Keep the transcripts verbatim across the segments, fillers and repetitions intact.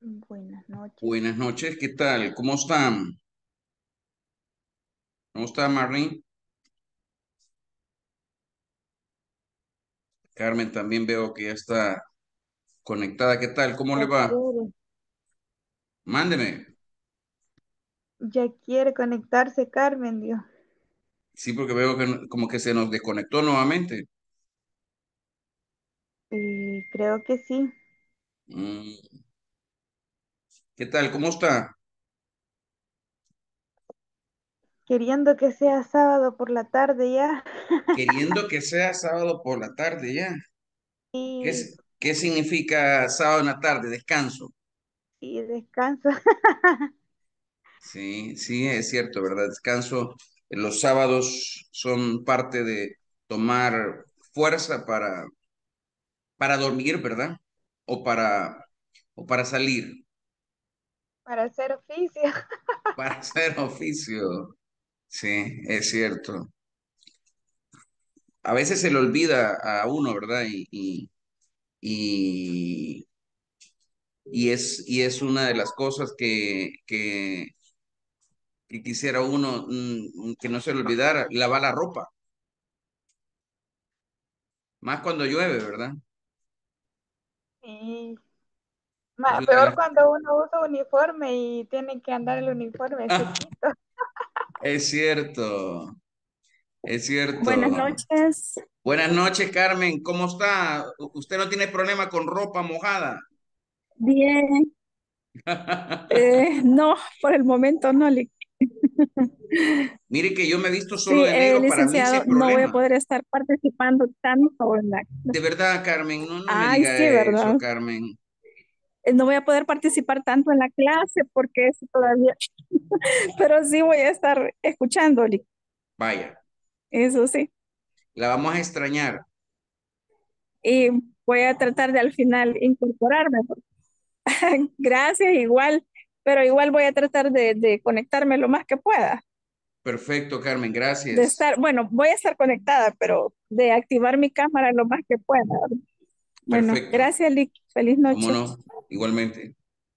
Buenas noches. Buenas noches, ¿qué tal? ¿Cómo están? ¿Cómo está Marlene? Carmen también veo que ya está conectada. ¿Qué tal? ¿Cómo le Ya va? quiere, Mándeme. ya quiere conectarse Carmen, Dios. Sí, porque veo que no- como que se nos desconectó nuevamente. Eh, creo que sí. Mm, ¿qué tal? ¿Cómo está? Queriendo que sea sábado por la tarde ya. Queriendo que sea sábado por la tarde ya. ¿Qué, Y, es- qué significa sábado en la tarde? Descanso. y descanso. Sí, sí, es cierto, ¿verdad? Descanso. Los sábados son parte de tomar fuerza para para dormir, ¿verdad? O para, o para salir, Para hacer oficio. para hacer oficio. Sí, es cierto. A veces se le olvida a uno, ¿verdad? Y, y, y, y es, y es una de las cosas que, que, que quisiera uno mm, que no se le olvidara, lavar la ropa, más cuando llueve, ¿verdad? Y Es ma- una de peor las... cuando uno usa uniforme y tiene que andar el uniforme sequito. Es cierto, es Buenas cierto. noches. Buenas noches, Carmen. ¿Cómo está? U- ¿Usted no tiene problema con ropa mojada? Bien. Eh, no, por el momento no. li- Mire que yo me he visto Sí, solo de eh, negro, para mí sí licenciado, hay no voy a problema. poder estar participando tanto en la... De verdad, Carmen, no, no me Ay, diga sí, eso, ¿verdad? Carmen. Eh, No voy a poder participar tanto en la clase porque eso todavía, pero sí voy a estar escuchando, li- Vaya, eso sí. la vamos a extrañar. Y voy a tratar de al final incorporarme. porque- Gracias, igual, pero igual voy a tratar de, de conectarme lo más que pueda. Perfecto, Carmen, De gracias. estar, bueno, voy a estar conectada, pero de activar mi cámara lo más que pueda. Bueno, Perfecto. gracias, Lick. Feliz ¿Cómo noche. no? Igualmente.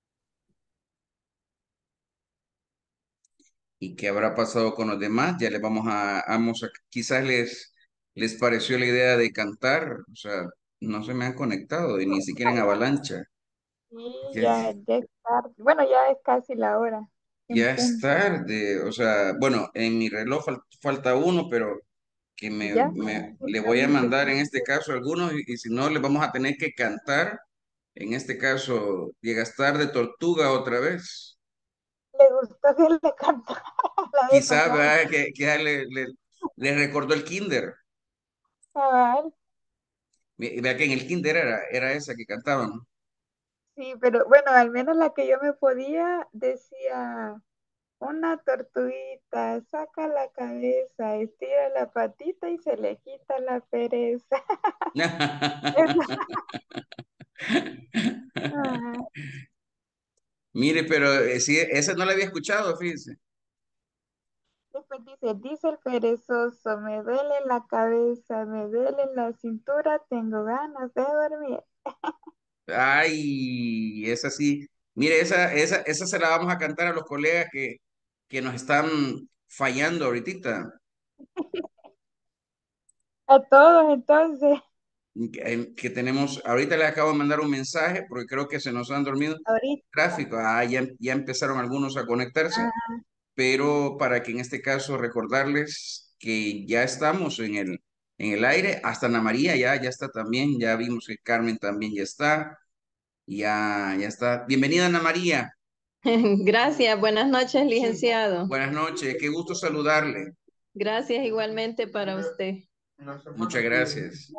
¿Y qué habrá pasado con los demás? Ya les vamos a, vamos a, quizás les, les pareció la idea de cantar. O sea, no se me han conectado y ni siquiera en avalancha. Y Ya, ya, ya es tarde. Bueno, ya es casi la hora. En ya es punto. tarde. O sea, bueno, en mi reloj fal- falta uno, pero que me, Ya, me- le voy a justamente. mandar en este caso algunos y, y si no, le vamos a tener que cantar. En este caso, llegas tarde, Tortuga otra vez. Le gustó que le cantara la vez Quizá, pasada. ¿verdad? Que, que ya le, le, le recordó el kinder. Cabal. Mi- Vea que en el kinder era, era esa que cantaban. Sí, pero bueno, al menos la que yo me podía decía, una tortuguita, saca la cabeza, estira la patita y se le quita la pereza. Esa, ajá. Mire, pero eh, sí, esa no la había escuchado, fíjese. Después dice, dice el perezoso, me duele la cabeza, me duele la cintura, tengo ganas de dormir. Ay, esa sí. Mire, esa, esa, esa se la vamos a cantar a los colegas que, que nos están fallando ahorita. A todos entonces, Que, que tenemos, ahorita le acabo de mandar un mensaje porque creo que se nos han dormido ahorita. tráfico. Ah, ya, ya empezaron algunos a conectarse, Ah, pero para que en este caso recordarles que ya estamos en el, en el aire. Hasta Ana María ya, ya está también. Ya vimos que Carmen también ya está. Ya, ya está. Bienvenida, Ana María. Gracias, buenas noches, licenciado. Buenas noches. Qué gusto saludarle. Gracias igualmente para usted. Muchas gracias.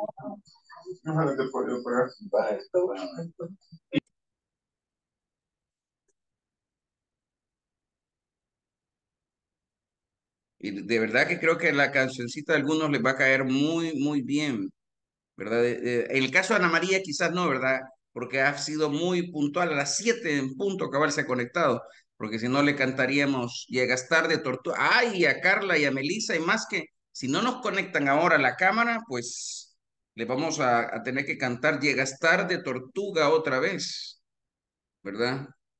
Y de verdad que creo que la cancioncita a algunos les va a caer muy, muy bien. ¿Verdad? Eh, eh, en el caso de Ana María quizás no, ¿verdad? Porque ha sido muy puntual, a las siete en punto acabarse conectado, porque si no le cantaríamos Llegas tarde, Tortuga. Ay, a Carla y a Melissa, y más que si no nos conectan ahora a la cámara, pues le vamos a, a tener que cantar Llegas tarde, Tortuga otra vez, ¿verdad?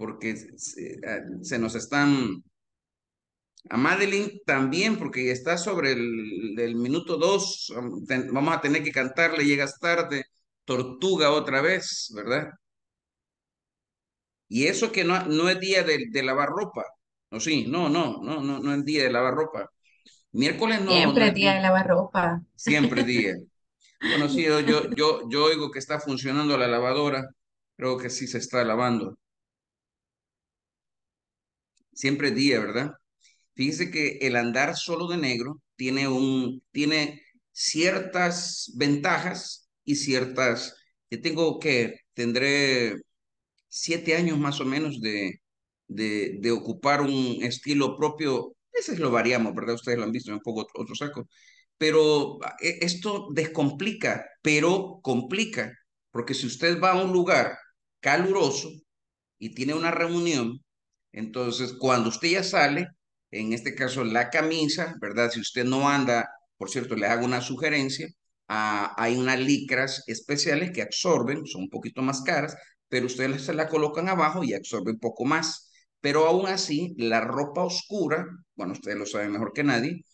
porque se, se nos están... A Madeline también, porque está sobre el, el minuto dos, vamos a tener que cantarle, llegas tarde, Tortuga otra vez, ¿verdad? Y eso que no, no es día de, de lavar ropa, ¿o sí? No, no, no, no, no es día de lavar ropa. Miércoles no, no Siempre es es día día, de lavar ropa. siempre es día. Bueno, sí, yo, yo, yo, yo oigo que está funcionando la lavadora, creo que sí se está lavando. Siempre es día, ¿verdad? Fíjese que el andar solo de negro tiene un, tiene ciertas ventajas y ciertas, yo tengo que, tendré siete años más o menos de, de, de ocupar un estilo propio. A veces lo variamos, ¿verdad? Ustedes lo han visto en un poco otro, otro saco. Pero eh, esto descomplica, pero complica, porque si usted va a un lugar caluroso y tiene una reunión, entonces cuando usted ya sale, en este caso la camisa, ¿verdad? Si usted no anda, por cierto, le hago una sugerencia, ah, hay unas licras especiales que absorben, son un poquito más caras, pero ustedes se la colocan abajo y absorbe un poco más. Pero aún así, la ropa oscura, bueno, ustedes lo saben mejor que nadie,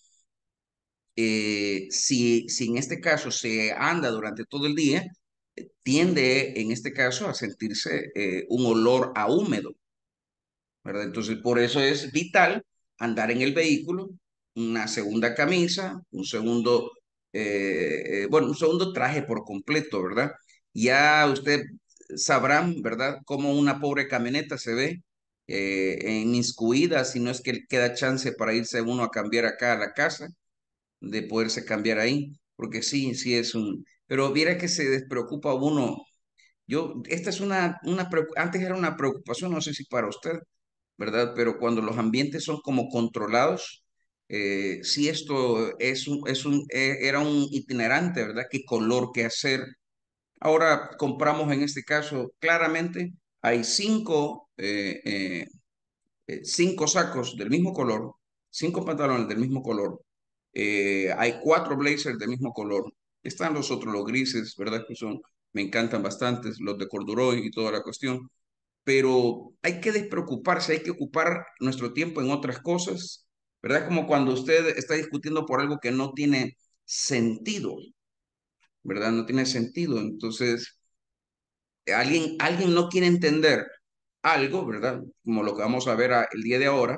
eh, si, si en este caso se anda durante todo el día, eh, tiende en este caso a sentirse eh, un olor a húmedo, ¿verdad? Entonces, por eso es vital andar en el vehículo, una segunda camisa, un segundo, eh, eh, bueno, un segundo traje por completo, ¿verdad? Ya usted sabrán, ¿verdad?, cómo una pobre camioneta se ve eh, inmiscuida, si no es que queda chance para irse uno a cambiar acá a la casa, de poderse cambiar ahí, porque sí, sí es un... Pero viera que se despreocupa uno. Yo, esta es una, una, preocu- antes era una preocupación, no sé si para usted, ¿verdad? Pero cuando los ambientes son como controlados, eh, si esto es un, es un, eh, era un itinerante, ¿verdad? ¿Qué color, qué hacer? Ahora compramos en este caso, claramente, hay cinco, eh, eh, eh, cinco sacos del mismo color, cinco pantalones del mismo color, eh, hay cuatro blazers del mismo color, están los otros, los grises, ¿verdad? Que son, me encantan bastantes, los de corduroy y toda la cuestión, pero hay que despreocuparse, hay que ocupar nuestro tiempo en otras cosas, ¿verdad? Como cuando usted está discutiendo por algo que no tiene sentido, ¿verdad? No tiene sentido. Entonces, alguien, alguien no quiere entender algo, ¿verdad? Como lo que vamos a ver a- el día de ahora,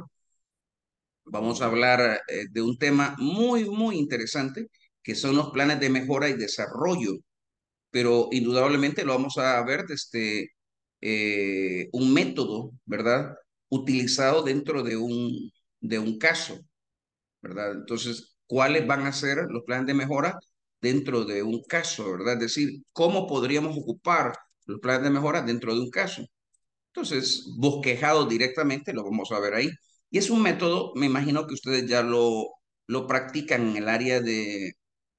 vamos a hablar eh, de un tema muy, muy interesante, que son los planes de mejora y desarrollo, pero indudablemente lo vamos a ver desde eh, un método, ¿verdad? Utilizado dentro de un, de un caso, ¿verdad? Entonces, ¿cuáles van a ser los planes de mejora dentro de un caso, ¿verdad? Es decir, ¿cómo podríamos ocupar los planes de mejora dentro de un caso? Entonces, bosquejado directamente, lo vamos a ver ahí. Y es un método, me imagino que ustedes ya lo, lo practican en el área de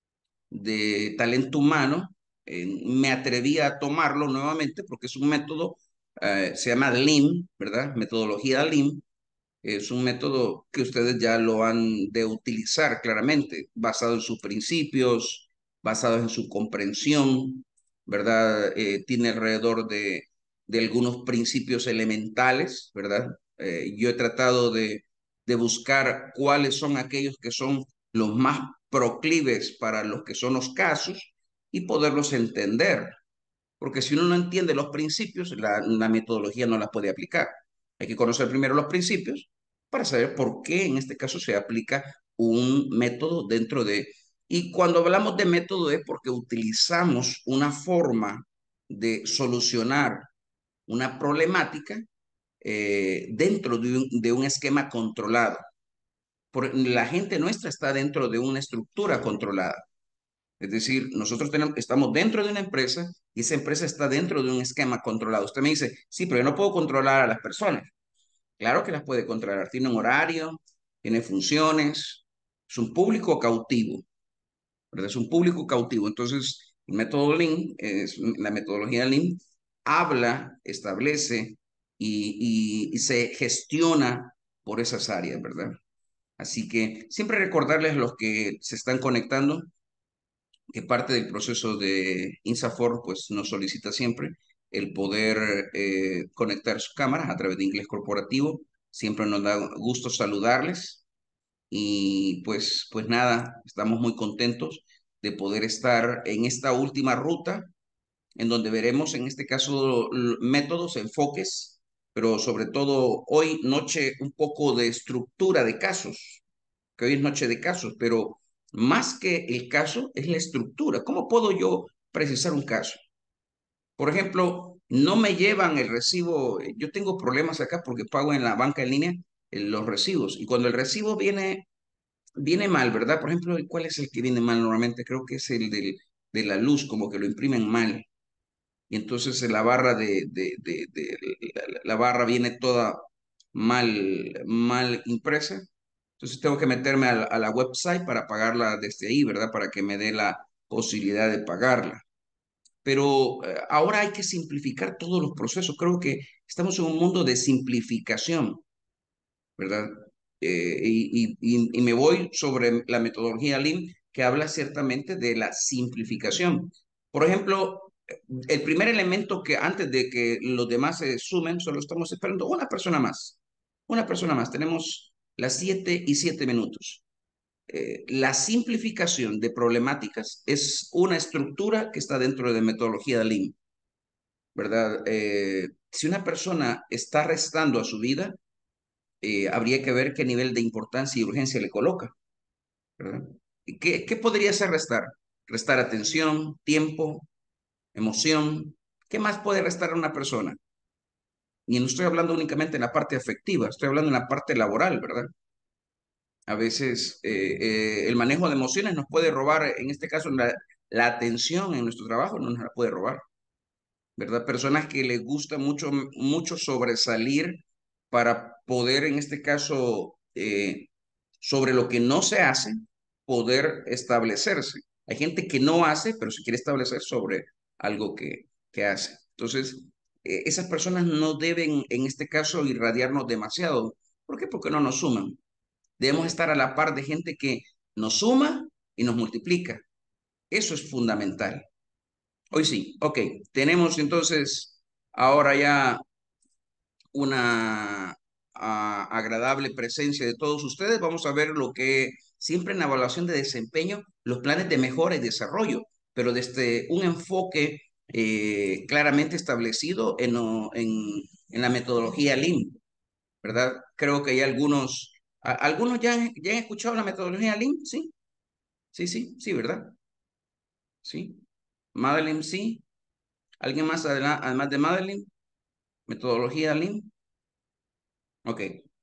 de talento humano. Eh, me atreví a tomarlo nuevamente porque es un método, eh, se llama Lean, ¿verdad? Metodología Lean. Es un método que ustedes ya lo han de utilizar claramente, basado en sus principios, basado en su comprensión, ¿verdad? Eh, tiene alrededor de, de algunos principios elementales, ¿verdad? Eh, yo he tratado de, de buscar cuáles son aquellos que son los más proclives para los que son los casos y poderlos entender, porque si uno no entiende los principios, la, la metodología no la puede aplicar. Hay que conocer primero los principios para saber por qué en este caso se aplica un método dentro de... Y cuando hablamos de método es porque utilizamos una forma de solucionar una problemática eh, dentro de un, de un esquema controlado. Por, la gente nuestra está dentro de una estructura controlada. Es decir, nosotros tenemos, estamos dentro de una empresa y esa empresa está dentro de un esquema controlado. Usted me dice, sí, pero yo no puedo controlar a las personas. Claro que las puede controlar. Tiene un horario, tiene funciones, es un público cautivo, ¿verdad? Es un público cautivo. Entonces, el método Lean, es, la metodología Lean, habla, establece y, y, y se gestiona por esas áreas, ¿verdad? Así que siempre recordarles a los que se están conectando que parte del proceso de INSAFORP pues nos solicita siempre el poder eh, conectar sus cámaras a través de Inglés Corporativo. Siempre nos da gusto saludarles y pues, pues nada, estamos muy contentos de poder estar en esta última ruta en donde veremos en este caso métodos, enfoques, pero sobre todo hoy noche un poco de estructura de casos, que hoy es noche de casos, pero más que el caso es la estructura. ¿Cómo puedo yo precisar un caso? Por ejemplo, no me llevan el recibo, yo tengo problemas acá porque pago en la banca en línea eh, los recibos y cuando el recibo viene, viene mal, ¿verdad? Por ejemplo, ¿cuál es el que viene mal normalmente? Creo que es el del, de la luz, como que lo imprimen mal y entonces la barra de, de, de, de la, la, barra viene toda mal, mal impresa. Entonces tengo que meterme a la, a la website para pagarla desde ahí, ¿verdad? Para que me dé la posibilidad de pagarla. Pero eh, ahora hay que simplificar todos los procesos. Creo que estamos en un mundo de simplificación, ¿verdad? Eh, y, y, y, y me voy sobre la metodología Lean, que habla ciertamente de la simplificación. Por ejemplo, el primer elemento que antes de que los demás se sumen, solo estamos esperando una persona más. Una persona más. Tenemos las siete y siete minutos. Eh, la simplificación de problemáticas es una estructura que está dentro de metodología Lean, ¿verdad? Eh, si una persona está restando a su vida, eh, habría que ver qué nivel de importancia y urgencia le coloca, ¿verdad? ¿Qué, qué podría ser restar? Restar atención, tiempo, emoción. ¿Qué más puede restar a una persona? Y no estoy hablando únicamente en la parte afectiva, estoy hablando en la parte laboral, ¿verdad? A veces eh, eh, el manejo de emociones nos puede robar, en este caso la, la atención en nuestro trabajo no nos la puede robar, ¿verdad? Personas que les gusta mucho, mucho sobresalir para poder, en este caso, eh, sobre lo que no se hace, poder establecerse. Hay gente que no hace, pero se quiere establecer sobre algo que, que hace. Entonces, eh, esas personas no deben, en este caso, irradiarnos demasiado. ¿Por qué? Porque no nos suman. Debemos estar a la par de gente que nos suma y nos multiplica. Eso es fundamental. Hoy sí, ok. Tenemos entonces ahora ya una ah, agradable presencia de todos ustedes. Vamos a ver lo que siempre en la evaluación de desempeño, los planes de mejora y desarrollo, pero desde un enfoque eh, claramente establecido en, en, en la metodología Lean, ¿verdad? Creo que hay algunos, a- algunos ya, han- ya han escuchado la metodología Lean, ¿sí? Sí, sí, sí, ¿verdad? Sí. Madeline, sí. ¿Alguien más adela- además de Madeline? Metodología Lean. Ok.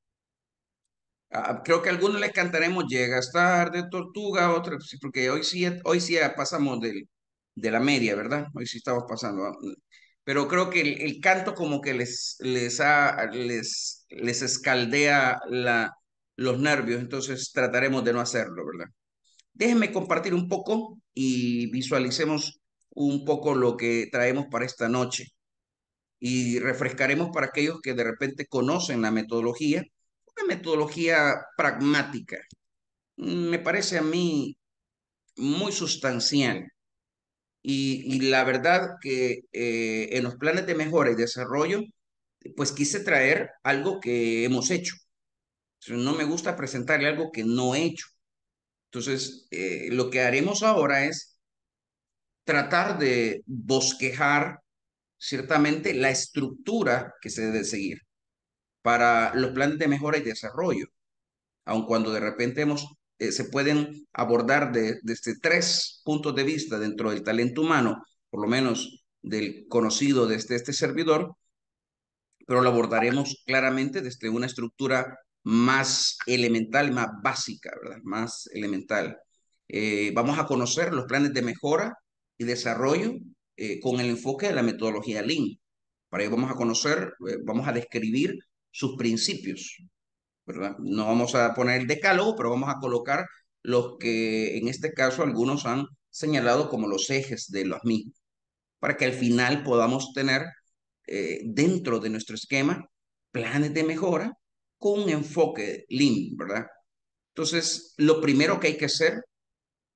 Ah, creo que a algunos les cantaremos Llegas tarde, tortuga, otros, sí, porque hoy sí, hoy sí ya pasamos del, de la media, ¿verdad? Hoy sí estamos pasando. ah, Pero creo que el, el canto como que les, les, ha, les, les escaldea la, los nervios, entonces trataremos de no hacerlo, ¿verdad? Déjenme compartir un poco y visualicemos un poco lo que traemos para esta noche y refrescaremos para aquellos que de repente conocen la metodología, una metodología pragmática. Me parece a mí muy sustancial y, y la verdad que eh, en los planes de mejora y desarrollo, pues quise traer algo que hemos hecho. No me gusta presentarle algo que no he hecho. Entonces, eh, lo que haremos ahora es tratar de bosquejar ciertamente la estructura que se debe seguir para los planes de mejora y desarrollo, aun cuando de repente hemos, eh, se pueden abordar de, desde tres puntos de vista dentro del talento humano, por lo menos del conocido desde este servidor, pero lo abordaremos claramente desde una estructura más elemental, más básica, ¿verdad? Más elemental. Eh, vamos a conocer los planes de mejora y desarrollo eh, con el enfoque de la metodología Lean. Para ello vamos a conocer, eh, vamos a describir sus principios, ¿verdad? No vamos a poner el decálogo, pero vamos a colocar los que en este caso algunos han señalado como los ejes de los mismos, para que al final podamos tener eh, dentro de nuestro esquema planes de mejora con un enfoque Lean, ¿verdad? Entonces, lo primero que hay que hacer,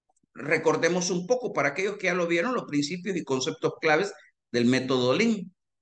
recordemos un poco para aquellos que ya lo vieron, los principios y conceptos claves del método Lean.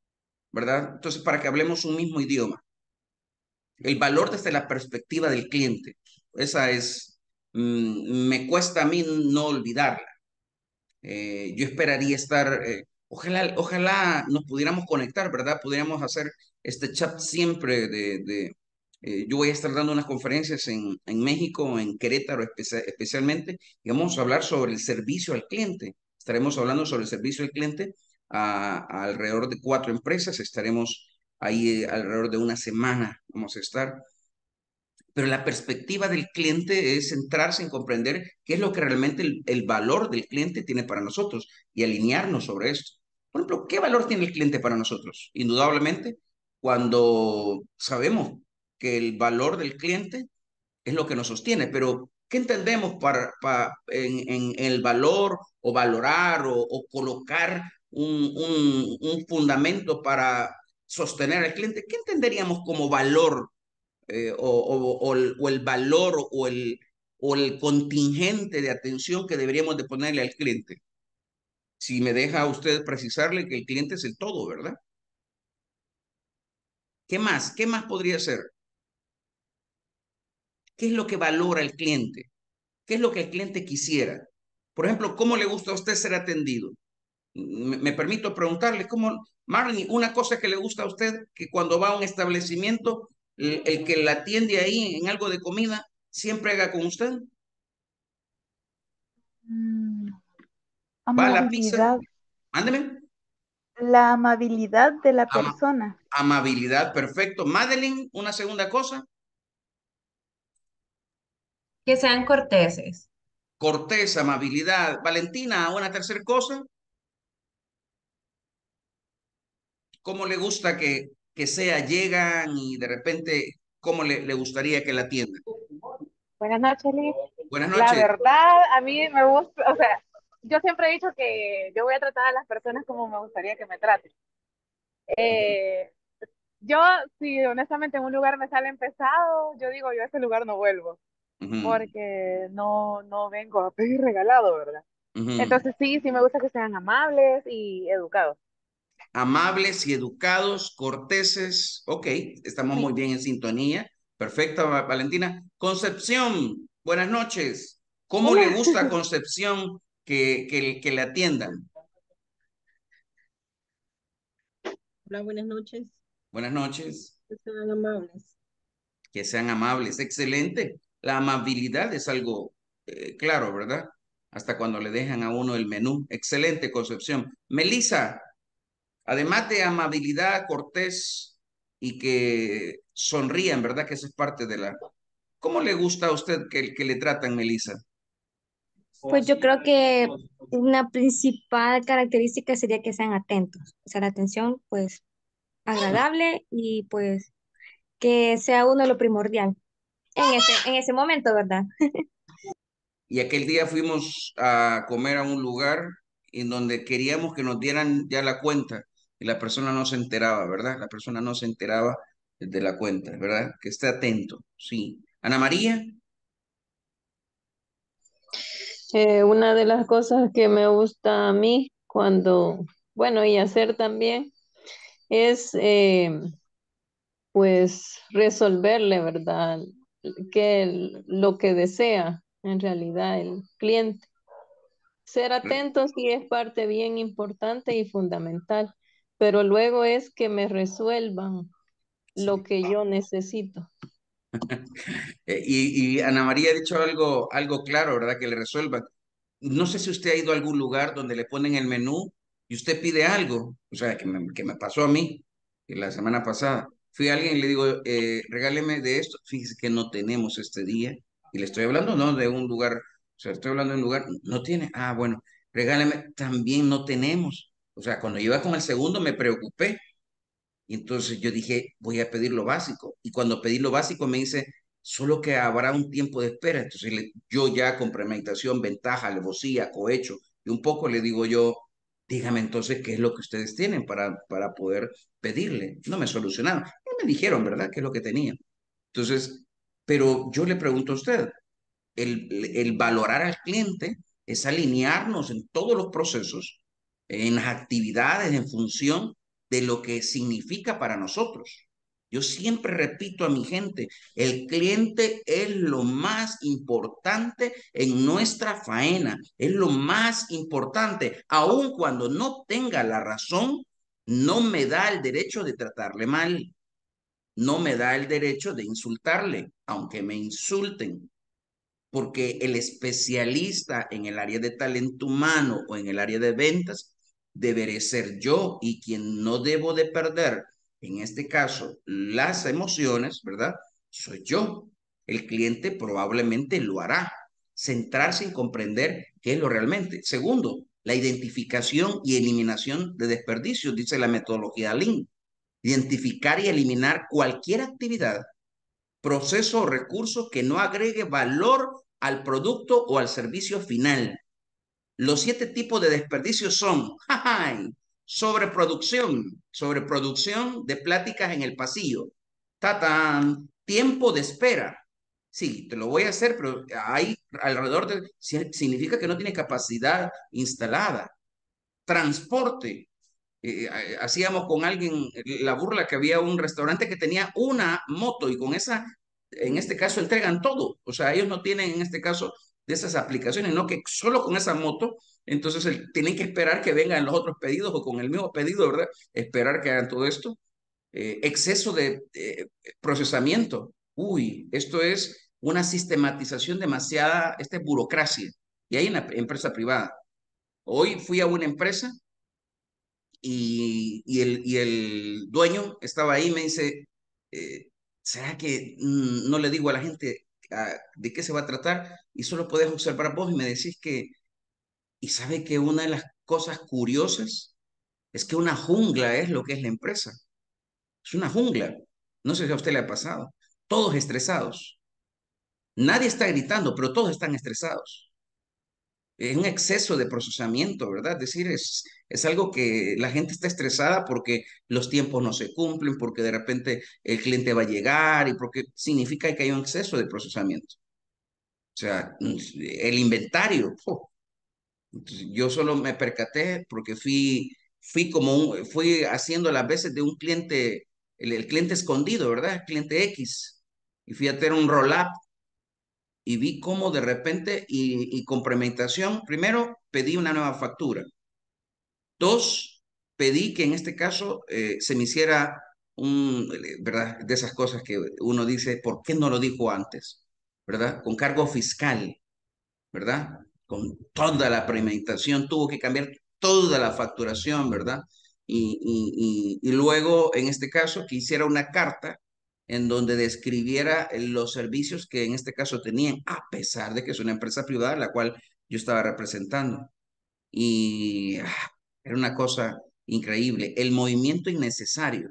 ¿verdad? Entonces, para que hablemos un mismo idioma. El valor desde la perspectiva del cliente. Esa es, mm, me cuesta a mí no olvidarla. Eh, yo esperaría estar, eh, ojalá, ojalá nos pudiéramos conectar, ¿verdad? Pudiéramos hacer este chat siempre de, de eh, yo voy a estar dando unas conferencias en, en México, en Querétaro espe- especialmente, y vamos a hablar sobre el servicio al cliente. Estaremos hablando sobre el servicio al cliente a, a alrededor de cuatro empresas, estaremos ahí eh, alrededor de una semana, vamos a estar. Pero la perspectiva del cliente es centrarse en comprender qué es lo que realmente el, el valor del cliente tiene para nosotros y alinearnos sobre esto. Por ejemplo, ¿qué valor tiene el cliente para nosotros? Indudablemente, cuando sabemos que el valor del cliente es lo que nos sostiene, pero ¿qué entendemos para, para, en, en el valor o valorar o, o colocar un, un, un fundamento para sostener al cliente? ¿Qué entenderíamos como valor eh, o, o, o, el, o, el, valor o el, o el contingente de atención que deberíamos de ponerle al cliente? Si me deja usted precisarle que el cliente es el todo, ¿verdad? ¿Qué más? ¿Qué más podría ser? ¿Qué es lo que valora el cliente? ¿Qué es lo que el cliente quisiera? Por ejemplo, ¿cómo le gusta a usted ser atendido? Me, me permito preguntarle, ¿cómo, Marlene, una cosa que le gusta a usted, que cuando va a un establecimiento, el, el que la atiende ahí en algo de comida, siempre haga con usted? Mm, Va a la pizza, amabilidad, mándeme. la amabilidad de la Ama- persona. amabilidad, perfecto. Madeline, una segunda cosa. Que sean corteses. Cortés, amabilidad. Valentina, una tercera cosa. ¿Cómo le gusta que, que sea? Llegan y de repente, ¿cómo le, le gustaría que la atiendan? Buenas noches, Liz. Buenas La noches. verdad, a mí me gusta, o sea, yo siempre he dicho que yo voy a tratar a las personas como me gustaría que me traten. Ujú, Eh, yo, si honestamente en un lugar me salen pesados, yo digo, yo a ese lugar no vuelvo, ujú, porque no, no vengo a pedir regalado, ¿verdad? ujú. Entonces sí, sí me gusta que sean amables y educados. Amables y educados, corteses. Ok, estamos muy Sí. bien en sintonía. Perfecto, Va- Valentina. Concepción, buenas noches. ¿Cómo le Hola. gusta a Concepción que, que, que le atiendan? Hola, buenas noches. Buenas noches. Que sean amables. Que sean amables. Excelente. La amabilidad es algo eh, claro, ¿verdad? Hasta cuando le dejan a uno el menú. Excelente, Concepción. Melissa, además de amabilidad, cortés y que sonrían, ¿verdad? Que esa es parte de la... ¿Cómo le gusta a usted que, que le tratan, Melissa? Pues yo creo que una principal característica sería que sean atentos. O sea, la atención, pues, agradable y pues que sea uno lo primordial en ese, en ese momento, ¿verdad? Y aquel día fuimos a comer a un lugar en donde queríamos que nos dieran ya la cuenta y la persona no se enteraba, ¿verdad? La persona no se enteraba de la cuenta, ¿verdad? Que esté atento, sí. Ana María, Eh, una de las cosas que me gusta a mí cuando, bueno, y hacer también es eh, pues resolverle, ¿verdad? Que el- lo que desea en realidad el cliente. Ser atento sí es parte bien importante y fundamental, pero luego es que me resuelvan lo sí. que yo necesito. Eh, y, y Ana María ha dicho algo, algo claro, ¿verdad? Que le resuelvan. No sé si usted ha ido a algún lugar donde le ponen el menú y usted pide algo, o sea, que me, que me pasó a mí que la semana pasada. Fui a alguien y le digo, eh, regáleme de esto. Fíjese que no tenemos este día. Y le estoy hablando, no, de un lugar, o sea, estoy hablando de un lugar, no tiene. Ah, bueno, regáleme, también no tenemos. O sea, cuando iba con el segundo me preocupé. Y entonces yo dije, voy a pedir lo básico. Y cuando pedí lo básico me dice, solo que habrá un tiempo de espera. Entonces le- yo ya con premeditación, ventaja, alevosía, cohecho, y un poco le digo yo, dígame entonces qué es lo que ustedes tienen para, para poder pedirle. No me solucionaron. No me dijeron, ¿verdad?, qué es lo que tenía. Entonces, pero yo le pregunto a usted, el, el valorar al cliente es alinearnos en todos los procesos, en las actividades, en función de lo que significa para nosotros. Yo siempre repito a mi gente, el cliente es lo más importante en nuestra faena, es lo más importante. Aun cuando no tenga la razón, no me da el derecho de tratarle mal, no me da el derecho de insultarle, aunque me insulten, porque el especialista en el área de talento humano o en el área de ventas deberé ser yo, y quien no debo de perder, en este caso, las emociones, ¿verdad? Soy yo. El cliente probablemente lo hará. Centrarse en comprender qué es lo realmente. Segundo, la identificación y eliminación de desperdicios, dice la metodología Lean. Identificar y eliminar cualquier actividad, proceso o recurso que no agregue valor al producto o al servicio final. Los siete tipos de desperdicios son ¡jajay! Sobreproducción, sobreproducción de pláticas en el pasillo. ¡Tatán! Tiempo de espera. Sí, te lo voy a hacer, pero hay alrededor de, significa que no tiene capacidad instalada. Transporte. Eh, eh, hacíamos con alguien la burla que había un restaurante que tenía una moto y con esa, en este caso, entregan todo. O sea, ellos no tienen en este caso de esas aplicaciones, no que solo con esa moto, entonces el, tienen que esperar que vengan los otros pedidos o con el mismo pedido, ¿verdad? Esperar que hagan todo esto. Eh, exceso de eh, procesamiento. Uy, esto es una sistematización demasiada, esta es burocracia. Y hay una empresa privada. Hoy fui a una empresa y, y, el, y el dueño estaba ahí y me dice, eh, ¿será que mm, no le digo a la gente ah, de qué se va a tratar? Y solo podés observar vos y me decís que, y sabe que una de las cosas curiosas es que una jungla es lo que es la empresa. Es una jungla. No sé si a usted le ha pasado. Todos estresados. Nadie está gritando, pero todos están estresados. Es un exceso de procesamiento, ¿verdad? Es decir, es, es algo que la gente está estresada porque los tiempos no se cumplen, porque de repente el cliente va a llegar y porque significa que hay un exceso de procesamiento. O sea, el inventario. ¡Oh! Entonces, yo solo me percaté porque fui, fui como un, fui haciendo las veces de un cliente, el, el cliente escondido, ¿verdad? El cliente X. Y fui a hacer un roll-up y vi cómo de repente y, y con premeditación, primero pedí una nueva factura. Dos, pedí que en este caso eh, se me hiciera un, eh, ¿verdad? De esas cosas que uno dice, ¿por qué no lo dijo antes? ¿Verdad? Con cargo fiscal, ¿verdad? Con toda la premeditación, tuvo que cambiar toda la facturación, ¿verdad? Y, y, y, y luego, en este caso, que hiciera una carta en donde describiera los servicios que en este caso tenían, a pesar de que es una empresa privada, la cual yo estaba representando. Y ah, era una cosa increíble, el movimiento innecesario.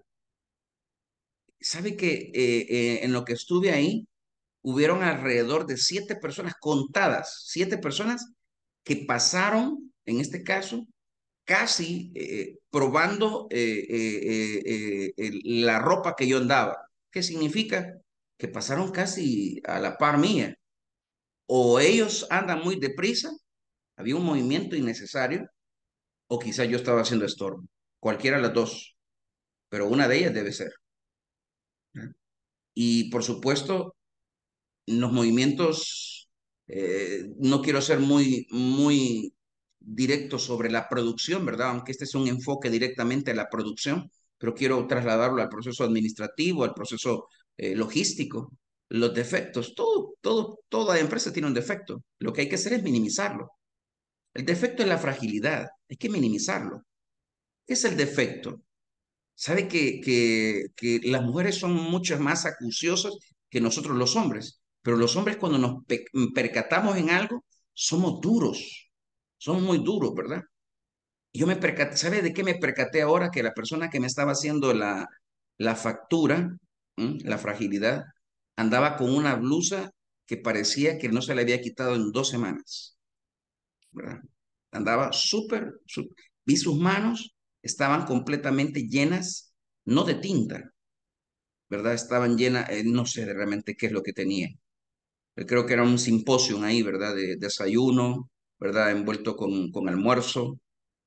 ¿Sabe que eh, eh, en lo que estuve ahí, hubieron alrededor de siete personas contadas, siete personas que pasaron, en este caso, casi eh, probando eh, eh, eh, eh, la ropa que yo andaba? ¿Qué significa? Que pasaron casi a la par mía. O ellos andan muy deprisa, había un movimiento innecesario, o quizá yo estaba haciendo estorbo. Cualquiera de las dos, pero una de ellas debe ser. ¿No? Y por supuesto, los movimientos, eh, no quiero ser muy, muy directo sobre la producción, ¿verdad? Aunque este es un enfoque directamente a la producción, pero quiero trasladarlo al proceso administrativo, al proceso eh, logístico. Los defectos, todo, todo, toda empresa tiene un defecto. Lo que hay que hacer es minimizarlo. El defecto es la fragilidad, hay que minimizarlo. ¿Qué es el defecto? Sabe que, que, que las mujeres son mucho más acuciosas que nosotros los hombres, pero los hombres cuando nos pe- percatamos en algo, somos duros, somos muy duros, ¿verdad? Yo me percaté, ¿sabe de qué me percaté ahora? Que la persona que me estaba haciendo la, la factura, ¿m? La fragilidad, andaba con una blusa que parecía que no se le había quitado en dos semanas, ¿verdad? Andaba súper, sú- vi sus manos, estaban completamente llenas, no de tinta, ¿verdad? Estaban llenas, eh, no sé de realmente qué es lo que tenía. Yo creo que era un simposio ahí, ¿verdad? De, desayuno, ¿verdad? Envuelto con, con almuerzo,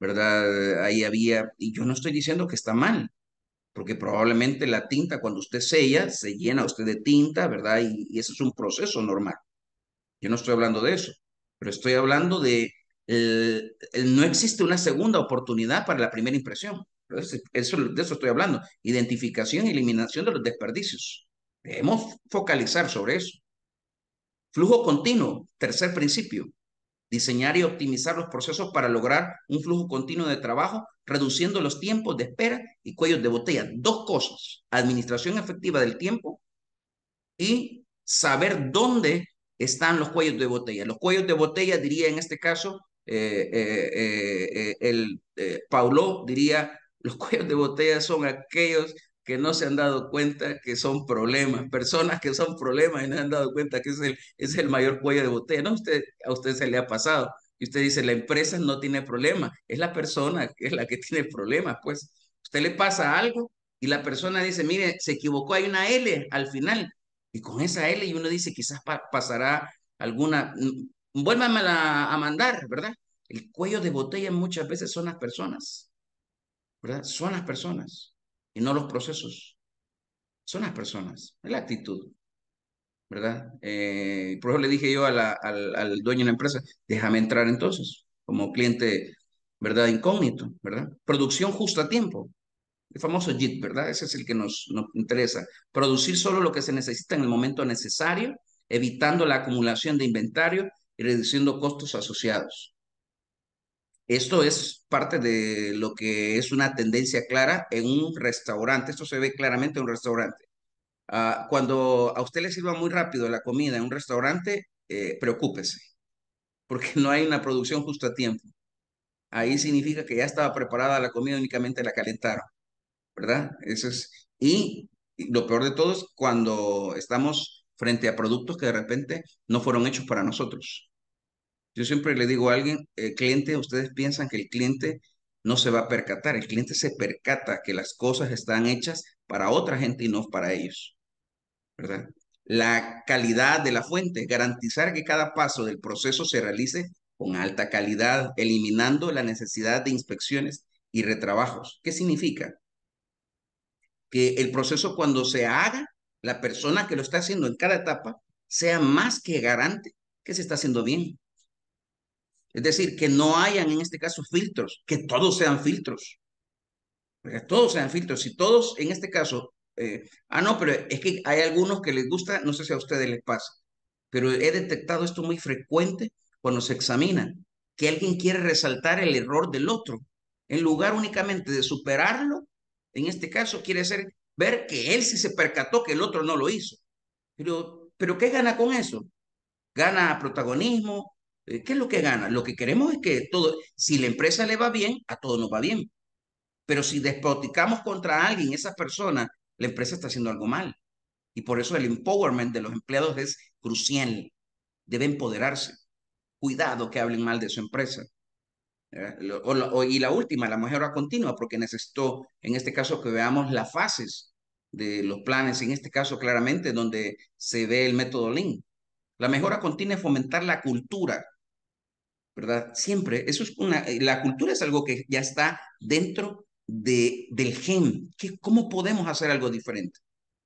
¿verdad? Ahí había, y yo no estoy diciendo que está mal, porque probablemente la tinta, cuando usted sella, se llena usted de tinta, ¿verdad? Y, y eso es un proceso normal. Yo no estoy hablando de eso, pero estoy hablando de, el- el- no existe una segunda oportunidad para la primera impresión. Entonces, eso, de eso estoy hablando. Identificación y eliminación de los desperdicios. Debemos focalizar sobre eso. Flujo continuo, tercer principio. Diseñar y optimizar los procesos para lograr un flujo continuo de trabajo, reduciendo los tiempos de espera y cuellos de botella. Dos cosas, administración efectiva del tiempo y saber dónde están los cuellos de botella. Los cuellos de botella, diría en este caso, eh, eh, eh, eh, el eh, Paulo diría, los cuellos de botella son aquellos que no se han dado cuenta que son problemas, personas que son problemas y no se han dado cuenta que es el, es el mayor cuello de botella. No, usted, a usted se le ha pasado. Y usted dice, la empresa no tiene problema, es la persona que es la que tiene problemas. Pues usted le pasa algo y la persona dice, mire, se equivocó, hay una L al final. Y con esa L y uno dice, quizás pa- pasará alguna, mm, vuélvamela a mandar, ¿verdad? El cuello de botella muchas veces son las personas, ¿verdad? Son las personas y no los procesos. Son las personas, es la actitud, ¿verdad? Eh, por eso le dije yo a la- al, al dueño de la empresa, déjame entrar entonces, como cliente, ¿verdad? Incógnito, ¿verdad? Producción justo a tiempo. El famoso J I T, ¿verdad? Ese es el que nos, nos interesa. Producir solo lo que se necesita en el momento necesario, evitando la acumulación de inventario y reduciendo costos asociados. Esto es parte de lo que es una tendencia clara en un restaurante. Esto se ve claramente en un restaurante. Ah, cuando a usted le sirva muy rápido la comida en un restaurante, eh, preocúpese, porque no hay una producción justo a tiempo. Ahí significa que ya estaba preparada la comida, únicamente la calentaron. ¿Verdad? Eso es, y y lo peor de todo es cuando estamos frente a productos que de repente no fueron hechos para nosotros. Yo siempre le digo a alguien, el cliente, ustedes piensan que el cliente no se va a percatar, el cliente se percata que las cosas están hechas para otra gente y no para ellos, ¿verdad? La calidad de la fuente, garantizar que cada paso del proceso se realice con alta calidad, eliminando la necesidad de inspecciones y retrabajos. ¿Qué significa? Que el proceso cuando se haga, la persona que lo está haciendo en cada etapa sea más que garante que se está haciendo bien. Es decir, que no hayan en este caso filtros, que todos sean filtros, que todos sean filtros. Si todos en este caso, eh, ah, no, pero es que hay algunos que les gusta, no sé si a ustedes les pasa, pero he detectado esto muy frecuente cuando se examina, que alguien quiere resaltar el error del otro, en lugar únicamente de superarlo, en este caso quiere hacer ver que él sí se percató que el otro no lo hizo. Pero, pero ¿qué gana con eso? Gana protagonismo. eh, ¿Qué es lo que gana? Lo que queremos es que todo, si la empresa le va bien, a todos nos va bien. Pero si despoticamos contra alguien, esa persona, la empresa está haciendo algo mal. Y por eso el empowerment de los empleados es crucial. Debe empoderarse. Cuidado que hablen mal de su empresa. ¿Eh? O, o, y la última, la mejora continua, porque necesito, en este caso, que veamos las fases de los planes, en este caso claramente, donde se ve el método Lean. La mejora continua es fomentar la cultura, ¿verdad? Siempre, eso es una, la cultura es algo que ya está dentro de, del gen. ¿Qué, ¿Cómo podemos hacer algo diferente?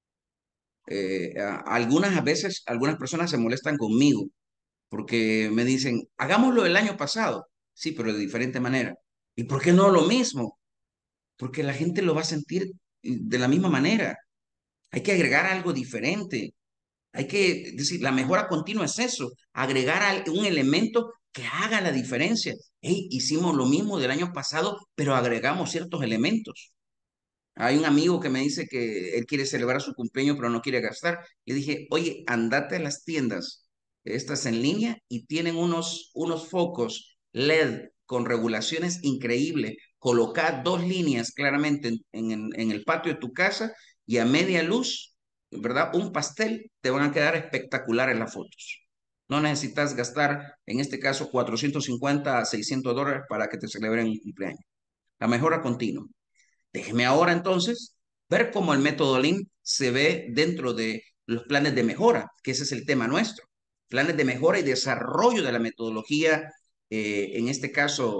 Eh, a- algunas veces, algunas personas se molestan conmigo porque me dicen, hagámoslo el año pasado, sí, pero de diferente manera. ¿Y por qué no lo mismo? Porque la gente lo va a sentir de la misma manera. Hay que agregar algo diferente. Hay que decir, la mejora continua es eso, agregar al- un elemento que haga la diferencia. Hey, hicimos lo mismo del año pasado, pero agregamos ciertos elementos. Hay un amigo que me dice que él quiere celebrar su cumpleaños, pero no quiere gastar. Le dije, oye, andate a las tiendas, estas en línea, y tienen unos, unos focos L E D con regulaciones increíbles. Coloca dos líneas claramente en, en, en el patio de tu casa y a media luz, ¿verdad? Un pastel, te van a quedar espectaculares las fotos. No necesitas gastar, en este caso, cuatrocientos cincuenta a seiscientos dólares para que te celebren un cumpleaños. La mejora continua. Déjeme ahora entonces ver cómo el método Lean se ve dentro de los planes de mejora, que ese es el tema nuestro. Planes de mejora y desarrollo de la metodología, eh, en este caso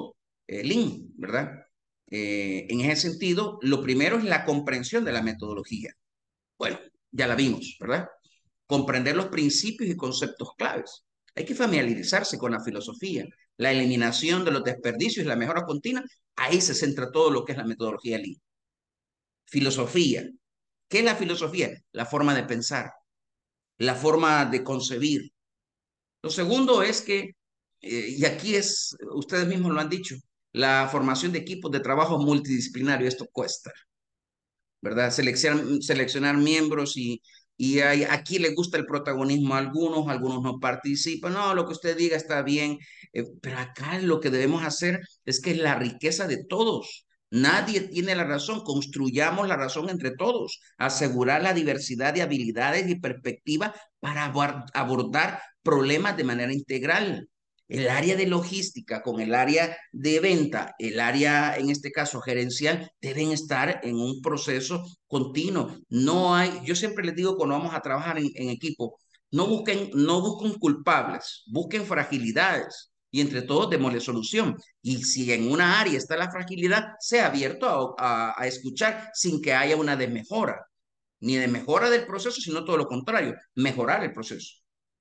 eh, Lean, ¿verdad? Eh, en ese sentido, lo primero es la comprensión de la metodología. Bueno, ya la vimos, ¿verdad? Comprender los principios y conceptos claves. Hay que familiarizarse con la filosofía, la eliminación de los desperdicios y la mejora continua. Ahí se centra todo lo que es la metodología Lean. Filosofía. ¿Qué es la filosofía? La forma de pensar, la forma de concebir. Lo segundo es que, eh, y aquí es, ustedes mismos lo han dicho, la formación de equipos de trabajo multidisciplinario, esto cuesta, ¿verdad? Seleccionar, seleccionar miembros y, y hay, aquí les gusta el protagonismo a algunos, algunos no participan, no, lo que usted diga está bien, eh, pero acá lo que debemos hacer es que es la riqueza de todos. Nadie tiene la razón, construyamos la razón entre todos, asegurar la diversidad de habilidades y perspectivas para abordar problemas de manera integral. El área de logística con el área de venta, el área, en este caso, gerencial, deben estar en un proceso continuo. No hay, yo siempre les digo cuando vamos a trabajar en, en equipo, no busquen, no busquen culpables, busquen fragilidades y entre todos démosle solución. Y si en una área está la fragilidad, sea abierto a, a, a escuchar sin que haya una desmejora, ni de mejora del proceso, sino todo lo contrario, mejorar el proceso.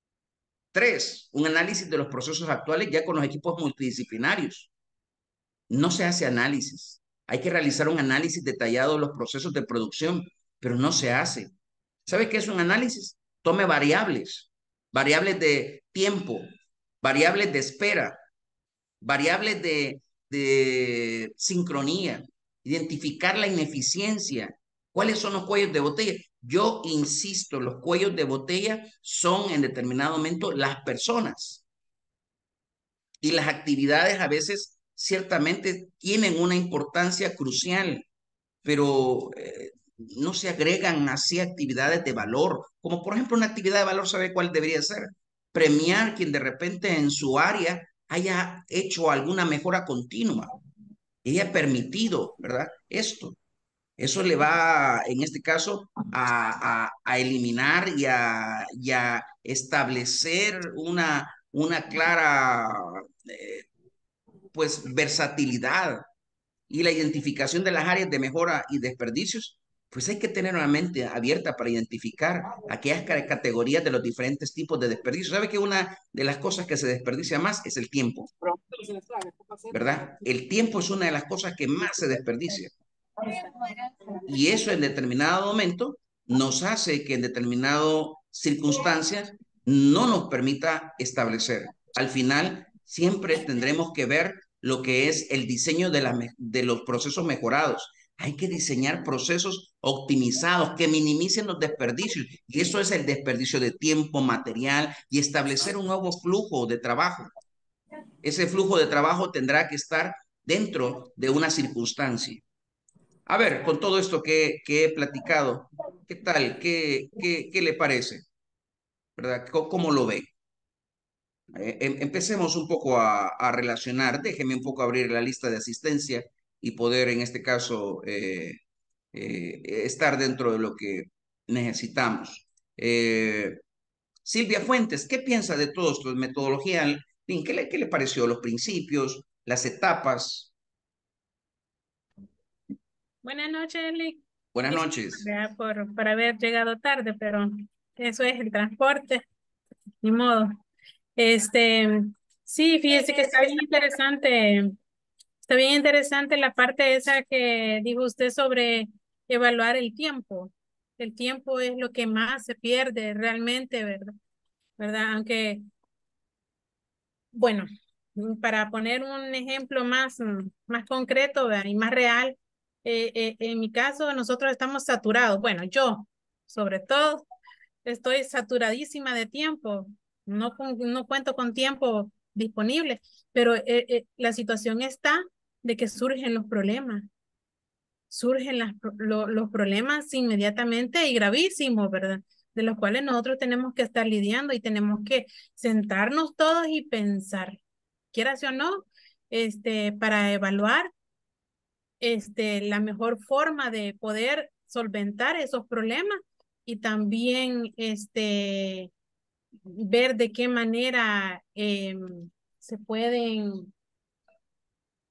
Tres, un análisis de los procesos actuales ya con los equipos multidisciplinarios. No se hace análisis. Hay que realizar un análisis detallado de los procesos de producción, pero no se hace. ¿Sabe qué es un análisis? Tome variables, variables de tiempo, variables de espera, variables de, de sincronía, identificar la ineficiencia. ¿Cuáles son los cuellos de botella? Yo insisto, los cuellos de botella son en determinado momento las personas y las actividades a veces ciertamente tienen una importancia crucial, pero eh, no se agregan así actividades de valor, como por ejemplo una actividad de valor, ¿sabe cuál debería ser? Premiar quien de repente en su área haya hecho alguna mejora continua y haya permitido, ¿verdad? Esto. Eso le va, en este caso, a, a, a eliminar y a, y a establecer una, una clara, eh, pues, versatilidad y la identificación de las áreas de mejora y desperdicios, pues hay que tener una mente abierta para identificar aquellas categorías de los diferentes tipos de desperdicios. ¿Sabe que una de las cosas que se desperdicia más es el tiempo? ¿Verdad? El tiempo es una de las cosas que más se desperdicia. Y eso en determinado momento nos hace que en determinadas circunstancias no nos permita establecer. Al final, siempre tendremos que ver lo que es el diseño de, la, de los procesos mejorados. Hay que diseñar procesos optimizados que minimicen los desperdicios. Y eso es el desperdicio de tiempo, material y establecer un nuevo flujo de trabajo. Ese flujo de trabajo tendrá que estar dentro de una circunstancia. A ver, con todo esto que, que he platicado, ¿qué tal? ¿Qué, qué, qué le parece? ¿Verdad? ¿Cómo, cómo lo ve? Eh, em- empecemos un poco a, a relacionar. Déjeme un poco abrir la lista de asistencia y poder, en este caso, eh, eh, estar dentro de lo que necesitamos. Eh, Silvia Fuentes, ¿qué piensa de todo esto de metodología? En fin, ¿qué le, qué le pareció? Los principios, las etapas. Buenas noches, Eli. Buenas noches. Disculpe por, por haber llegado tarde, pero eso es el transporte, ni modo. Este, sí, fíjese que está bien interesante, está bien interesante la parte esa que dijo usted sobre evaluar el tiempo. El tiempo es lo que más se pierde realmente, ¿verdad? ¿Verdad? Aunque, bueno, para poner un ejemplo más, mm, más concreto, ¿verdad? Y más real, eh, eh, en mi caso, nosotros estamos saturados. Bueno, yo, sobre todo, estoy saturadísima de tiempo. No, con- no cuento con tiempo disponible, pero eh, eh, la situación está de que surgen los problemas. Surgen las pro- lo- los problemas inmediatamente y gravísimos, ¿verdad? De los cuales nosotros tenemos que estar lidiando y tenemos que sentarnos todos y pensar, quieras o no, este, para evaluar este, la mejor forma de poder solventar esos problemas y también este, ver de qué manera em, se pueden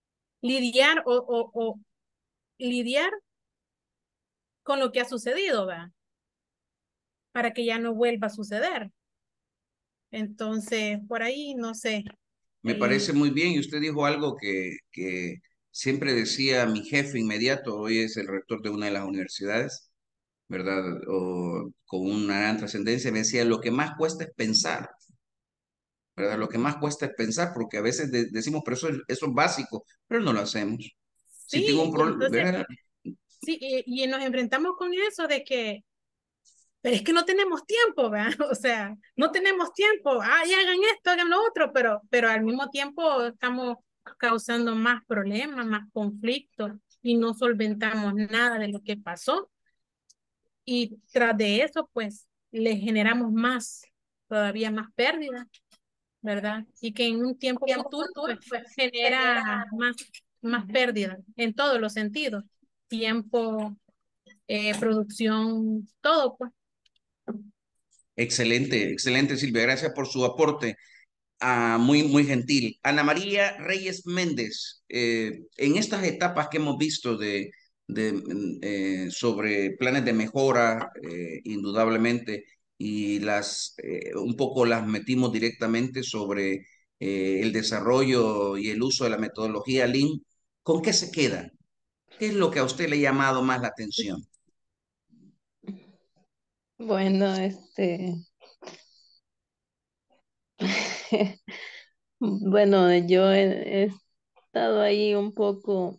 lidiar o, o, o lidiar con lo que ha sucedido, ¿va? Para que ya no vuelva a suceder. Entonces, por ahí, no sé. Me Eh, parece muy bien y usted dijo algo que, que siempre decía mi jefe inmediato, hoy es el rector de una de las universidades, ¿verdad? O con una gran trascendencia, me decía, lo que más cuesta es pensar, ¿verdad? Lo que más cuesta es pensar, porque a veces de- decimos, pero eso es, eso es básico, pero no lo hacemos. Si tengo un sí, y entonces, problema, sí, y, y nos enfrentamos con eso de que, pero es que no tenemos tiempo, ¿verdad? O sea, no tenemos tiempo, ay, hagan esto, hagan lo otro, pero, pero al mismo tiempo estamos causando más problemas, más conflictos y no solventamos nada de lo que pasó. Y tras de eso, pues, le generamos más, todavía más pérdidas, ¿verdad? Y que en un tiempo futuro, pues, genera más, más pérdidas en todos los sentidos. Tiempo, eh, producción, todo, pues. excelente, excelente Silvia, gracias por su aporte. Ah, muy, muy gentil. Ana María Reyes Méndez, eh, en estas etapas que hemos visto de, de, mm, eh, sobre planes de mejora, eh, indudablemente, y las eh, un poco las metimos directamente sobre eh, el desarrollo y el uso de la metodología Lean, ¿con qué se queda? ¿Qué es lo que a usted le ha llamado más la atención? Bueno, este, bueno, yo he, he estado ahí un poco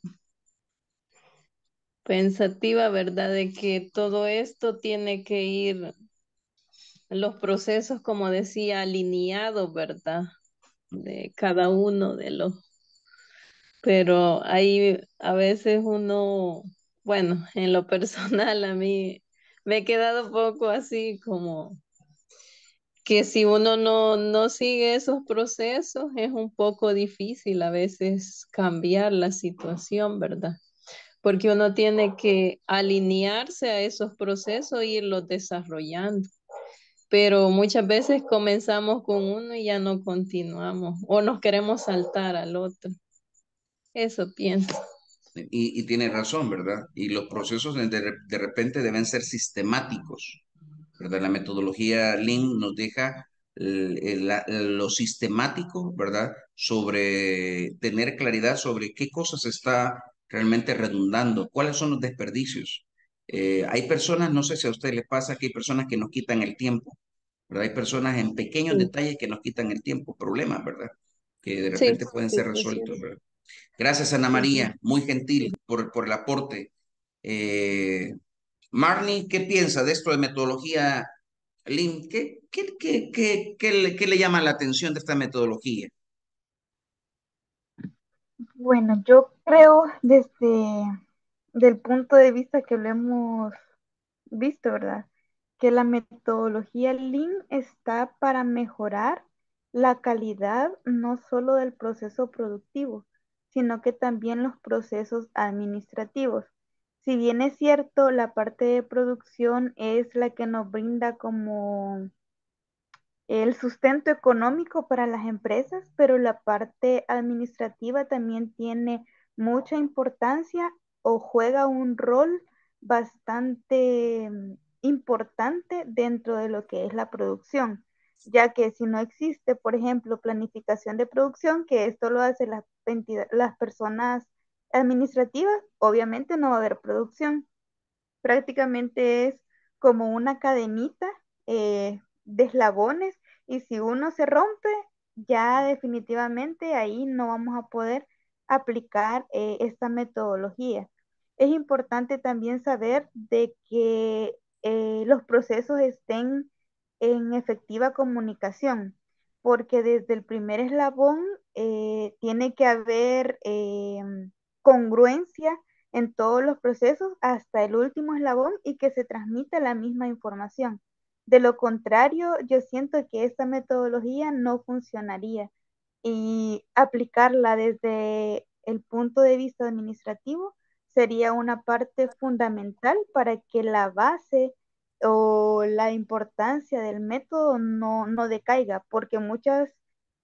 pensativa, ¿verdad? De que todo esto tiene que ir, los procesos, como decía, alineados, ¿verdad? De cada uno de los, pero ahí a veces uno, bueno, en lo personal a mí me he quedado un poco así como que si uno no, no sigue esos procesos es un poco difícil a veces cambiar la situación, ¿verdad? Porque uno tiene que alinearse a esos procesos e irlos desarrollando. Pero muchas veces comenzamos con uno y ya no continuamos o nos queremos saltar al otro. Eso pienso. Y, y tiene razón, ¿verdad? Y los procesos de, de de repente deben ser sistemáticos, ¿verdad? La metodología Lean nos deja el- el- la- lo sistemático, ¿verdad? Sobre tener claridad sobre qué cosas está realmente redundando, cuáles son los desperdicios. Eh, hay personas, no sé si a ustedes les pasa, que hay personas que nos quitan el tiempo, ¿verdad? Hay personas en pequeños Sí, detalles que nos quitan el tiempo, problemas, ¿verdad? Que de sí, repente pueden sí, ser sí, sí. resueltos, ¿verdad? Gracias, Ana Ujú. María, muy gentil por, por el aporte. Eh, Marnie, ¿qué piensa de esto de metodología Lean? ¿Qué, qué, qué, qué, qué le, qué le llama la atención de esta metodología? Bueno, yo creo desde del punto de vista que lo hemos visto, ¿verdad? Que la metodología Lean está para mejorar la calidad no solo del proceso productivo, sino que también los procesos administrativos. Si bien es cierto, la parte de producción es la que nos brinda como el sustento económico para las empresas, pero la parte administrativa también tiene mucha importancia o juega un rol bastante mm, importante dentro de lo que es la producción, ya que si no existe, por ejemplo, planificación de producción, que esto lo hacen las, las personas administrativas, obviamente no va a haber producción. Prácticamente es como una cadenita eh, de eslabones y si uno se rompe, ya definitivamente ahí no vamos a poder aplicar eh, esta metodología. Es importante también saber de que eh, los procesos estén en efectiva comunicación, porque desde el primer eslabón eh, tiene que haber eh, congruencia en todos los procesos hasta el último eslabón y que se transmita la misma información. De lo contrario, yo siento que esta metodología no funcionaría y aplicarla desde el punto de vista administrativo sería una parte fundamental para que la base o la importancia del método no, no decaiga, porque muchas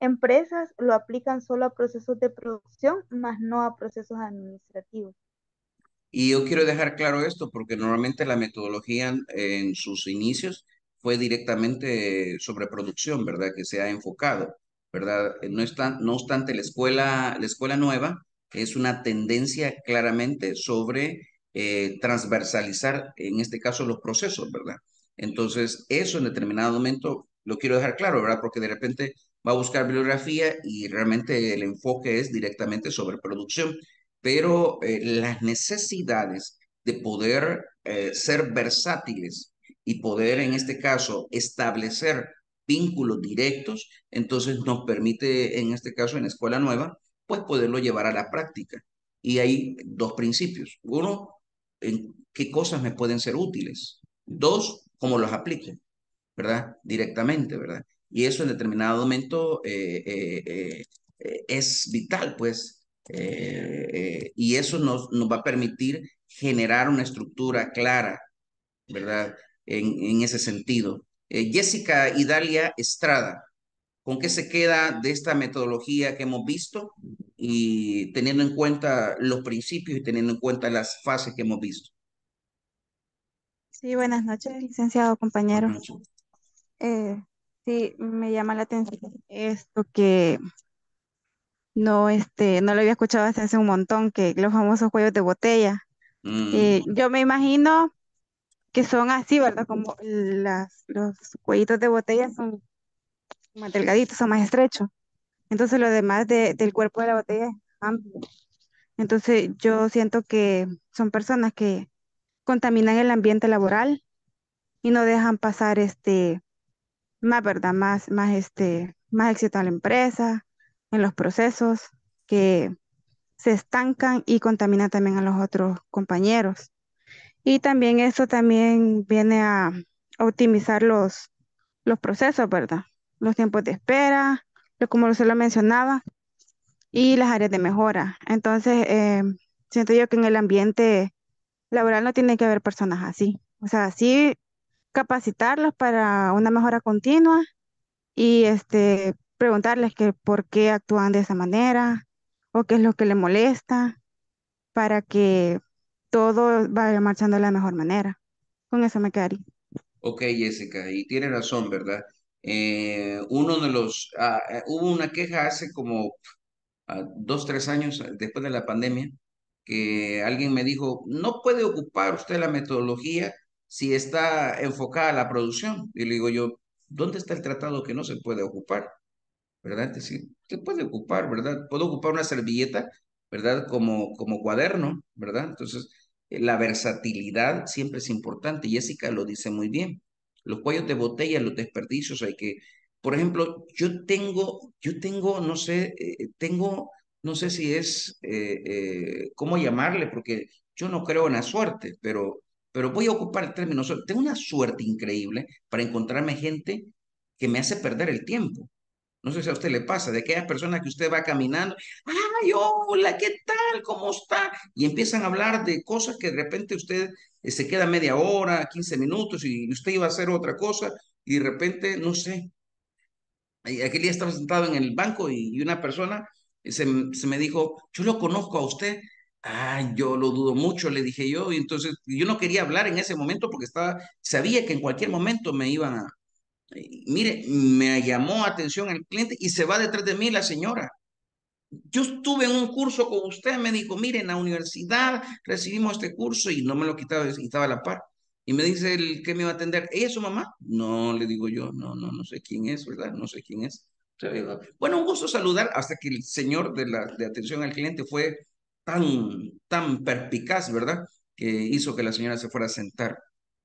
empresas lo aplican solo a procesos de producción, más no a procesos administrativos. Y yo quiero dejar claro esto porque normalmente la metodología en sus inicios fue directamente sobre producción, ¿verdad? Que se ha enfocado, ¿verdad? No está, no obstante, la escuela, la escuela nueva es una tendencia claramente sobre eh, transversalizar, en este caso, los procesos, ¿verdad? Entonces, eso en determinado momento lo quiero dejar claro, ¿verdad? Porque de repente va a buscar bibliografía y realmente el enfoque es directamente sobre producción, pero eh, las necesidades de poder eh, ser versátiles y poder, en este caso, establecer vínculos directos, entonces nos permite, en este caso, en Escuela Nueva, pues poderlo llevar a la práctica. Y hay dos principios. Uno, en qué cosas me pueden ser útiles. Dos, cómo los aplico, ¿verdad? Directamente, ¿verdad? Y eso en determinado momento eh, eh, eh, eh, es vital, pues, eh, eh, y eso nos, nos va a permitir generar una estructura clara, ¿verdad? En, en ese sentido. Eh, Jessica Idalia Estrada, ¿con qué se queda de esta metodología que hemos visto y teniendo en cuenta los principios y teniendo en cuenta las fases que hemos visto? Sí, buenas noches, licenciado compañero. Buenas noches. Eh, sí, me llama la atención esto que no, este, no lo había escuchado hasta hace un montón, que los famosos cuellos de botella. Mm, Eh, yo me imagino que son así, ¿verdad? Como las, los cuellitos de botella son más delgaditos, son más estrechos. Entonces lo demás de- del cuerpo de la botella es amplio. Entonces yo siento que son personas que contaminan el ambiente laboral y no dejan pasar este más, ¿verdad? Más, más, este, más éxito a la empresa, en los procesos, que se estancan y contaminan también a los otros compañeros. Y también eso también viene a optimizar los, los procesos, ¿verdad? Los tiempos de espera, lo- como se lo mencionaba, y las áreas de mejora. Entonces, eh, siento yo que en el ambiente laboral no tiene que haber personas así. O sea, sí capacitarlos para una mejora continua y este, preguntarles que por qué actúan de esa manera o qué es lo que le molesta para que todo vaya marchando de la mejor manera. Con eso me quedaría. Ok, Jessica, y tiene razón, ¿verdad? Eh, uno de los, ah, eh, hubo una queja hace como ah, dos, tres años eh, después de la pandemia, que alguien me dijo, no puede ocupar usted la metodología si está enfocada a la producción. Y le digo yo, ¿dónde está el tratado que no se puede ocupar? ¿Verdad? Es decir, se puede ocupar, ¿verdad? Puedo ocupar una servilleta, ¿verdad? Como, como cuaderno, ¿verdad? Entonces, eh, la versatilidad siempre es importante. Jessica lo dice muy bien. Los cuellos de botella, los desperdicios, hay que, por ejemplo, yo tengo, yo tengo, no sé, eh, tengo, no sé si es, eh, eh, ¿cómo llamarle? Porque yo no creo en la suerte, pero, pero voy a ocupar el término suerte. Tengo una suerte increíble para encontrarme gente que me hace perder el tiempo. No sé si a usted le pasa, de aquellas personas que usted va caminando, ay, hola, ¿qué tal? ¿Cómo está? Y empiezan a hablar de cosas que de repente usted eh, se queda media hora, quince minutos y usted iba a hacer otra cosa y de repente, no sé, y aquel día estaba sentado en el banco y, y una persona eh, se, m- se me dijo, yo lo conozco a usted. Ay, yo lo dudo mucho, le dije yo, y entonces yo no quería hablar en ese momento porque estaba, sabía que en cualquier momento me iban a, y mire, me llamó atención el cliente y se va detrás de mí la señora. Yo estuve en un curso con usted, me dijo, mire, en la universidad recibimos este curso y no me lo quitaba, y estaba a la par. Y me dice el que me iba a atender, ¿ella es su mamá? No, le digo yo, no, no, no sé quién es, ¿verdad? No sé quién es. O sea, digo, bueno, un gusto saludar hasta que el señor de la de atención al cliente fue tan, tan perspicaz, ¿verdad? Que hizo que la señora se fuera a sentar.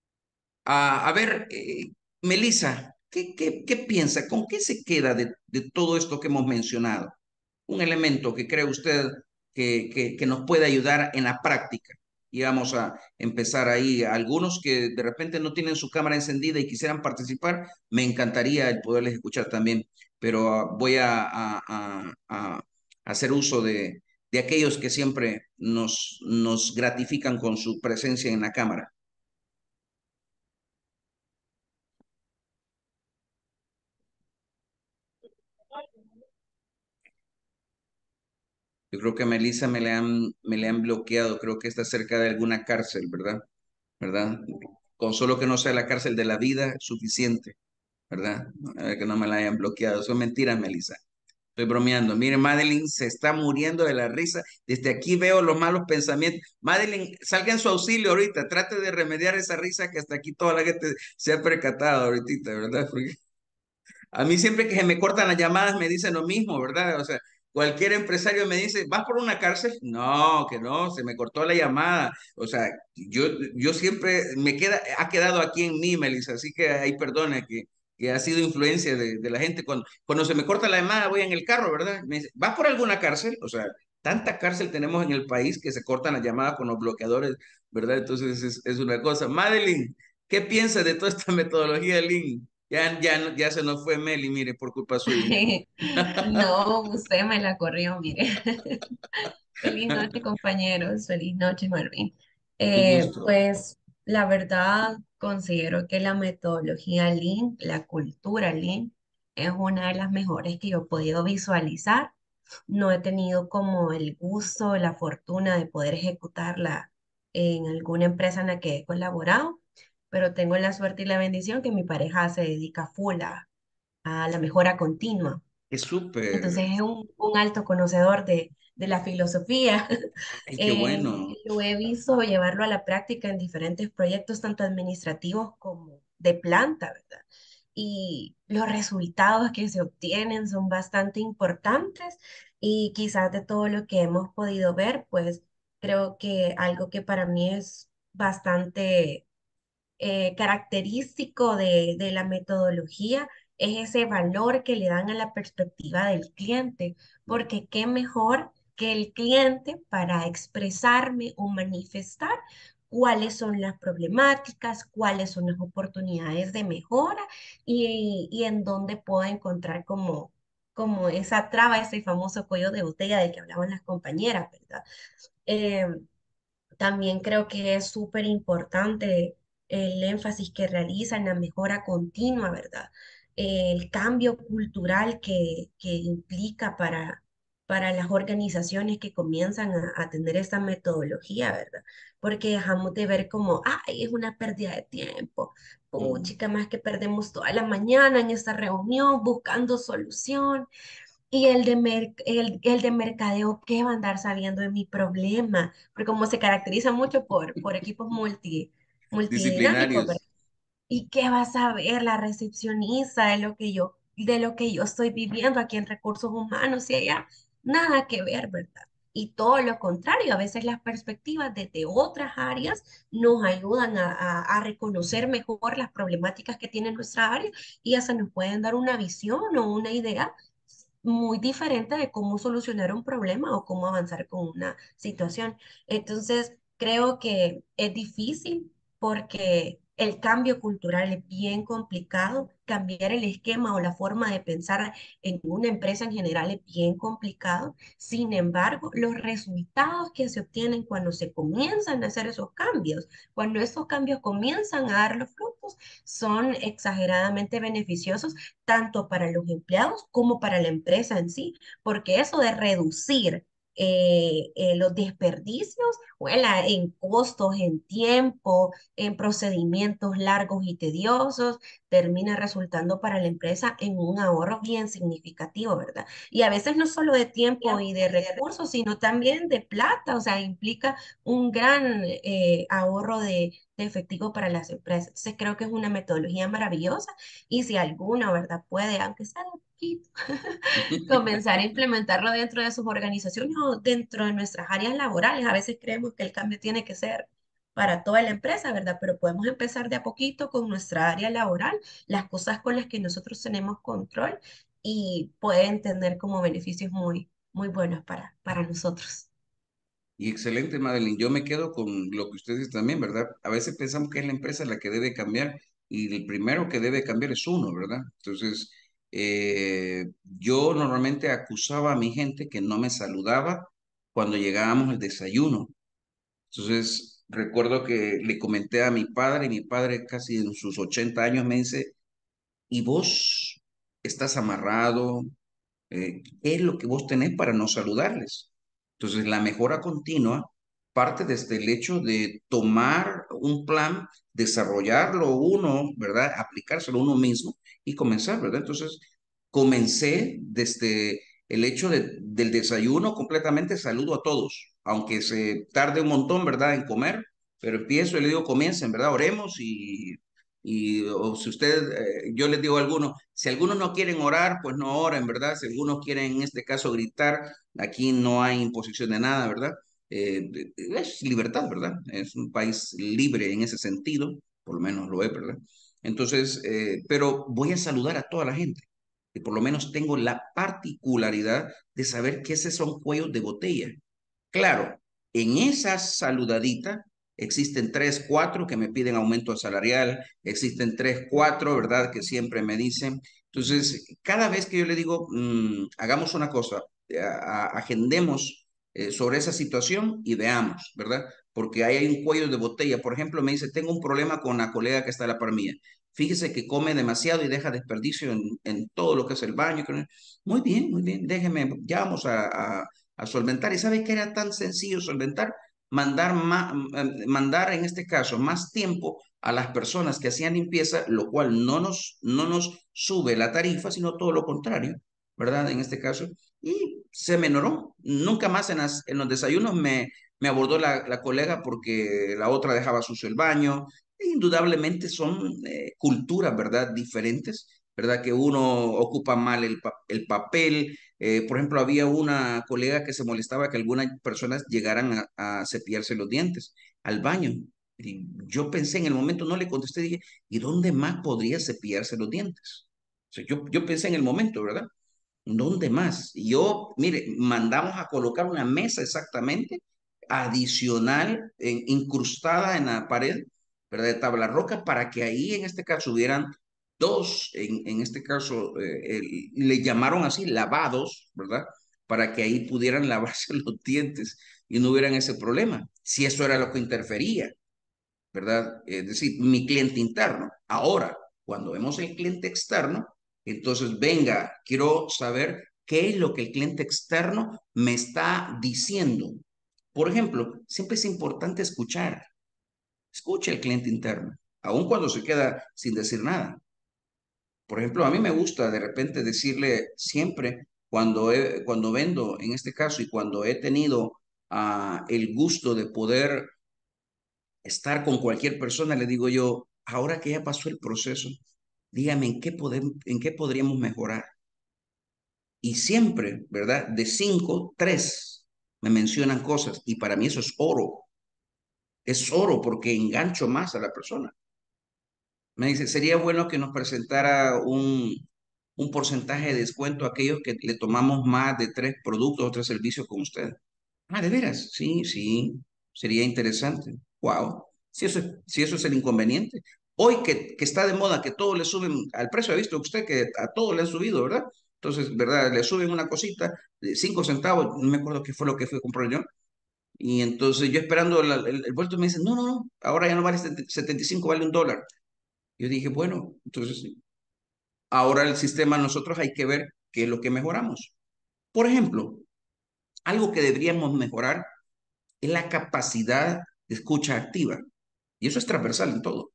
A, a ver, eh, Melissa, ¿qué, qué, qué piensa? ¿Con qué se queda de, de todo esto que hemos mencionado? Un elemento que cree usted que, que, que nos puede ayudar en la práctica. Y vamos a empezar ahí. Algunos que de repente no tienen su cámara encendida y quisieran participar, me encantaría el poderles escuchar también, pero ah, voy a, a- a- a hacer uso de, de aquellos que siempre nos, nos gratifican con su presencia en la cámara. Yo creo que a Melissa me le han, me le han bloqueado, creo que está cerca de alguna cárcel, ¿verdad? ¿Verdad? Con solo que no sea la cárcel de la vida, suficiente, ¿verdad? A ver que no me la hayan bloqueado. Eso es mentira, Melissa. Estoy bromeando. Mire, Madeline se está muriendo de la risa. Desde aquí veo los malos pensamientos. Madeline, salga en su auxilio ahorita. Trate de remediar esa risa que hasta aquí toda la gente se ha percatado ahorita, ¿verdad? Porque a mí siempre que se me cortan las llamadas me dicen lo mismo, ¿verdad? O sea, cualquier empresario me dice, ¿vas por una cárcel? No, que no, se me cortó la llamada. O sea, yo, yo siempre me queda, ha quedado aquí en mí, Melissa, así que ahí perdone que, que ha sido influencia de, de la gente. Cuando, cuando se me corta la llamada voy en el carro, ¿verdad? Me dice, ¿vas por alguna cárcel? O sea, tanta cárcel tenemos en el país que se cortan las llamadas con los bloqueadores, ¿verdad? Entonces es, es una cosa. Madeline, ¿qué piensas de toda esta metodología, Lynn? Ya, ya, no- ya se nos fue Meli, mire, por culpa suya. No, usted me la corrió, mire. Feliz noche, compañeros. Feliz noche, Marvin. Un Eh, gusto. pues la verdad, considero que la metodología Lean, la cultura Lean, es una de las mejores que yo he podido visualizar. No he tenido como el gusto, la fortuna de poder ejecutarla en alguna empresa en la que he colaborado, pero tengo la suerte y la bendición que mi pareja se dedica full a, a la mejora continua. Es súper. Entonces es un, un alto conocedor de, de la filosofía. Ay, qué Eh, bueno. lo he visto llevarlo a la práctica en diferentes proyectos, tanto administrativos como de planta, ¿verdad? Y los resultados que se obtienen son bastante importantes y quizás de todo lo que hemos podido ver, pues creo que algo que para mí es bastante eh, característico de, de la metodología es ese valor que le dan a la perspectiva del cliente, porque qué mejor que el cliente para expresarme o manifestar cuáles son las problemáticas, cuáles son las oportunidades de mejora y, y en dónde puedo encontrar como, como esa traba, ese famoso cuello de botella del que hablaban las compañeras, ¿verdad? Em, También creo que es súper importante el énfasis que realiza en la mejora continua, ¿verdad? El cambio cultural que, que implica para, para las organizaciones que comienzan a, a tener esta metodología, ¿verdad? Porque dejamos de ver como, ay, es una pérdida de tiempo. Mm. Puchica, más que perdemos toda la mañana en esta reunión buscando solución. Y el de, mer- el, el de mercadeo, ¿qué va a andar sabiendo de mi problema? Porque como se caracteriza mucho por, por equipos multi, multidinámicos, ¿verdad? Disciplinarios. ¿Y qué va a saber la recepcionista de lo que yo, de lo que yo estoy viviendo aquí en recursos humanos? Y ella, nada que ver, ¿verdad? Y todo lo contrario, a veces las perspectivas desde otras áreas nos ayudan a, a, a reconocer mejor las problemáticas que tiene nuestra área y hasta nos pueden dar una visión o una idea muy diferente de cómo solucionar un problema o cómo avanzar con una situación. Entonces, creo que es difícil porque el cambio cultural es bien complicado, cambiar el esquema o la forma de pensar en una empresa en general es bien complicado. Sin embargo, los resultados que se obtienen cuando se comienzan a hacer esos cambios, cuando esos cambios comienzan a dar los frutos, son exageradamente beneficiosos tanto para los empleados como para la empresa en sí, porque eso de reducir eh, eh, los desperdicios, huela en costos, en tiempo, en procedimientos largos y tediosos, termina resultando para la empresa en un ahorro bien significativo, ¿verdad? Y a veces no solo de tiempo y de recursos, sino también de plata, o sea, implica un gran eh, ahorro de, de efectivo para las empresas. Entonces creo que es una metodología maravillosa y si alguno, ¿verdad? Puede, aunque sea de poquito, comenzar a implementarlo dentro de sus organizaciones o dentro de nuestras áreas laborales. A veces creemos que el cambio tiene que ser para toda la empresa, ¿verdad? Pero podemos empezar de a poquito con nuestra área laboral, las cosas con las que nosotros tenemos control y pueden tener como beneficios muy, muy buenos para, para nosotros. Y excelente, Madeline. Yo me quedo con lo que ustedes también, ¿verdad? A veces pensamos que es la empresa la que debe cambiar y el primero que debe cambiar es uno, ¿verdad? Entonces, eh, yo normalmente acusaba a mi gente que no me saludaba cuando llegábamos al desayuno. Entonces, recuerdo que le comenté a mi padre y mi padre casi en sus ochenta años me dice, ¿y vos estás amarrado? Eh, ¿qué es lo que vos tenés para no saludarles? Entonces, la mejora continua parte desde el hecho de tomar un plan, desarrollarlo uno, ¿verdad? Aplicárselo uno mismo y comenzar, ¿verdad? Entonces, comencé desde el hecho de- del desayuno completamente, saludo a todos, aunque se tarde un montón, ¿verdad? En comer, pero empiezo y le digo, comiencen, ¿verdad? Oremos y y o si usted, eh, yo les digo a algunos, si algunos no quieren orar, pues no oren, ¿verdad? Si algunos quieren en este caso gritar, aquí no hay imposición de nada, ¿verdad? Eh, es libertad, ¿verdad? Es un país libre en ese sentido, por lo menos lo es, ¿verdad? Entonces, eh, pero voy a saludar a toda la gente. Y por lo menos tengo la particularidad de saber que esos son cuellos de botella. Claro, en esa saludadita existen tres, cuatro que me piden aumento salarial, existen tres, cuatro, ¿verdad? Que siempre me dicen. Entonces, cada vez que yo le digo, mm, hagamos una cosa, eh, a- a- agendemos eh, sobre esa situación y veamos, ¿verdad? Porque ahí hay un cuello de botella. Por ejemplo, me dice, tengo un problema con la colega que está a la par mía. Fíjese que come demasiado y deja desperdicio en, en todo lo que es el baño. que no- Muy bien, muy bien, déjeme, ya vamos a, a a solventar. ¿Y sabe qué era tan sencillo solventar? Mandar, ma- eh, mandar en este caso más tiempo a las personas que hacían limpieza, lo cual no nos, no nos sube la tarifa, sino todo lo contrario, ¿verdad? En este caso. Y se menoró. Nunca más en, las, en los desayunos me, me abordó la, la colega porque la otra dejaba sucio el baño. Indudablemente son eh, culturas, ¿verdad? Diferentes, ¿verdad? Que uno ocupa mal el, pa- el papel, eh, por ejemplo, había una colega que se molestaba que algunas personas llegaran a, a cepillarse los dientes al baño. Y yo pensé en el momento, no le contesté, dije, ¿y dónde más podría cepillarse los dientes? O sea, yo, yo pensé en el momento, ¿verdad? ¿Dónde más? Y yo, mire, mandamos a colocar una mesa exactamente adicional, en- incrustada en la pared, ¿verdad? De tabla roca, para que ahí en este caso hubieran dos, en, en este caso, eh, el- le llamaron así lavados, ¿verdad? Para que ahí pudieran lavarse los dientes y no hubieran ese problema, si eso era lo que interfería, ¿verdad? Es decir, mi cliente interno. Ahora, cuando vemos el cliente externo, entonces, venga, quiero saber qué es lo que el cliente externo me está diciendo. Por ejemplo, siempre es importante escuchar. Escuche al cliente interno, aun cuando se queda sin decir nada. Por ejemplo, a mí me gusta de repente decirle siempre cuando, he- cuando vendo, en este caso, y cuando he tenido ah, el gusto de poder estar con cualquier persona, le digo yo, ahora que ya pasó el proceso, dígame en qué podem- en qué podríamos mejorar. Y siempre, ¿verdad? De cinco, tres me mencionan cosas y para mí eso es oro. Es oro porque engancho más a la persona. Me dice, sería bueno que nos presentara un, un porcentaje de descuento a aquellos que le tomamos más de tres productos o tres servicios con usted. Ah, ¿de veras? Sí, sí, sería interesante. Wow. Si eso, es- si eso es el inconveniente. Hoy que, que está de moda que todo le suben al precio, ha visto usted que a todo le han subido, ¿verdad? Entonces, ¿verdad? Le suben una cosita de cinco centavos, no me acuerdo qué fue lo que fui a comprar yo. Y entonces yo esperando la- el, el vuelto me dice, no, no, no, ahora ya no vale setenta y cinco, vale un dólar. Yo dije, bueno, entonces ahora el sistema nosotros hay que ver qué es lo que mejoramos. Por ejemplo, algo que deberíamos mejorar es la capacidad de escucha activa. Y eso es transversal en todo.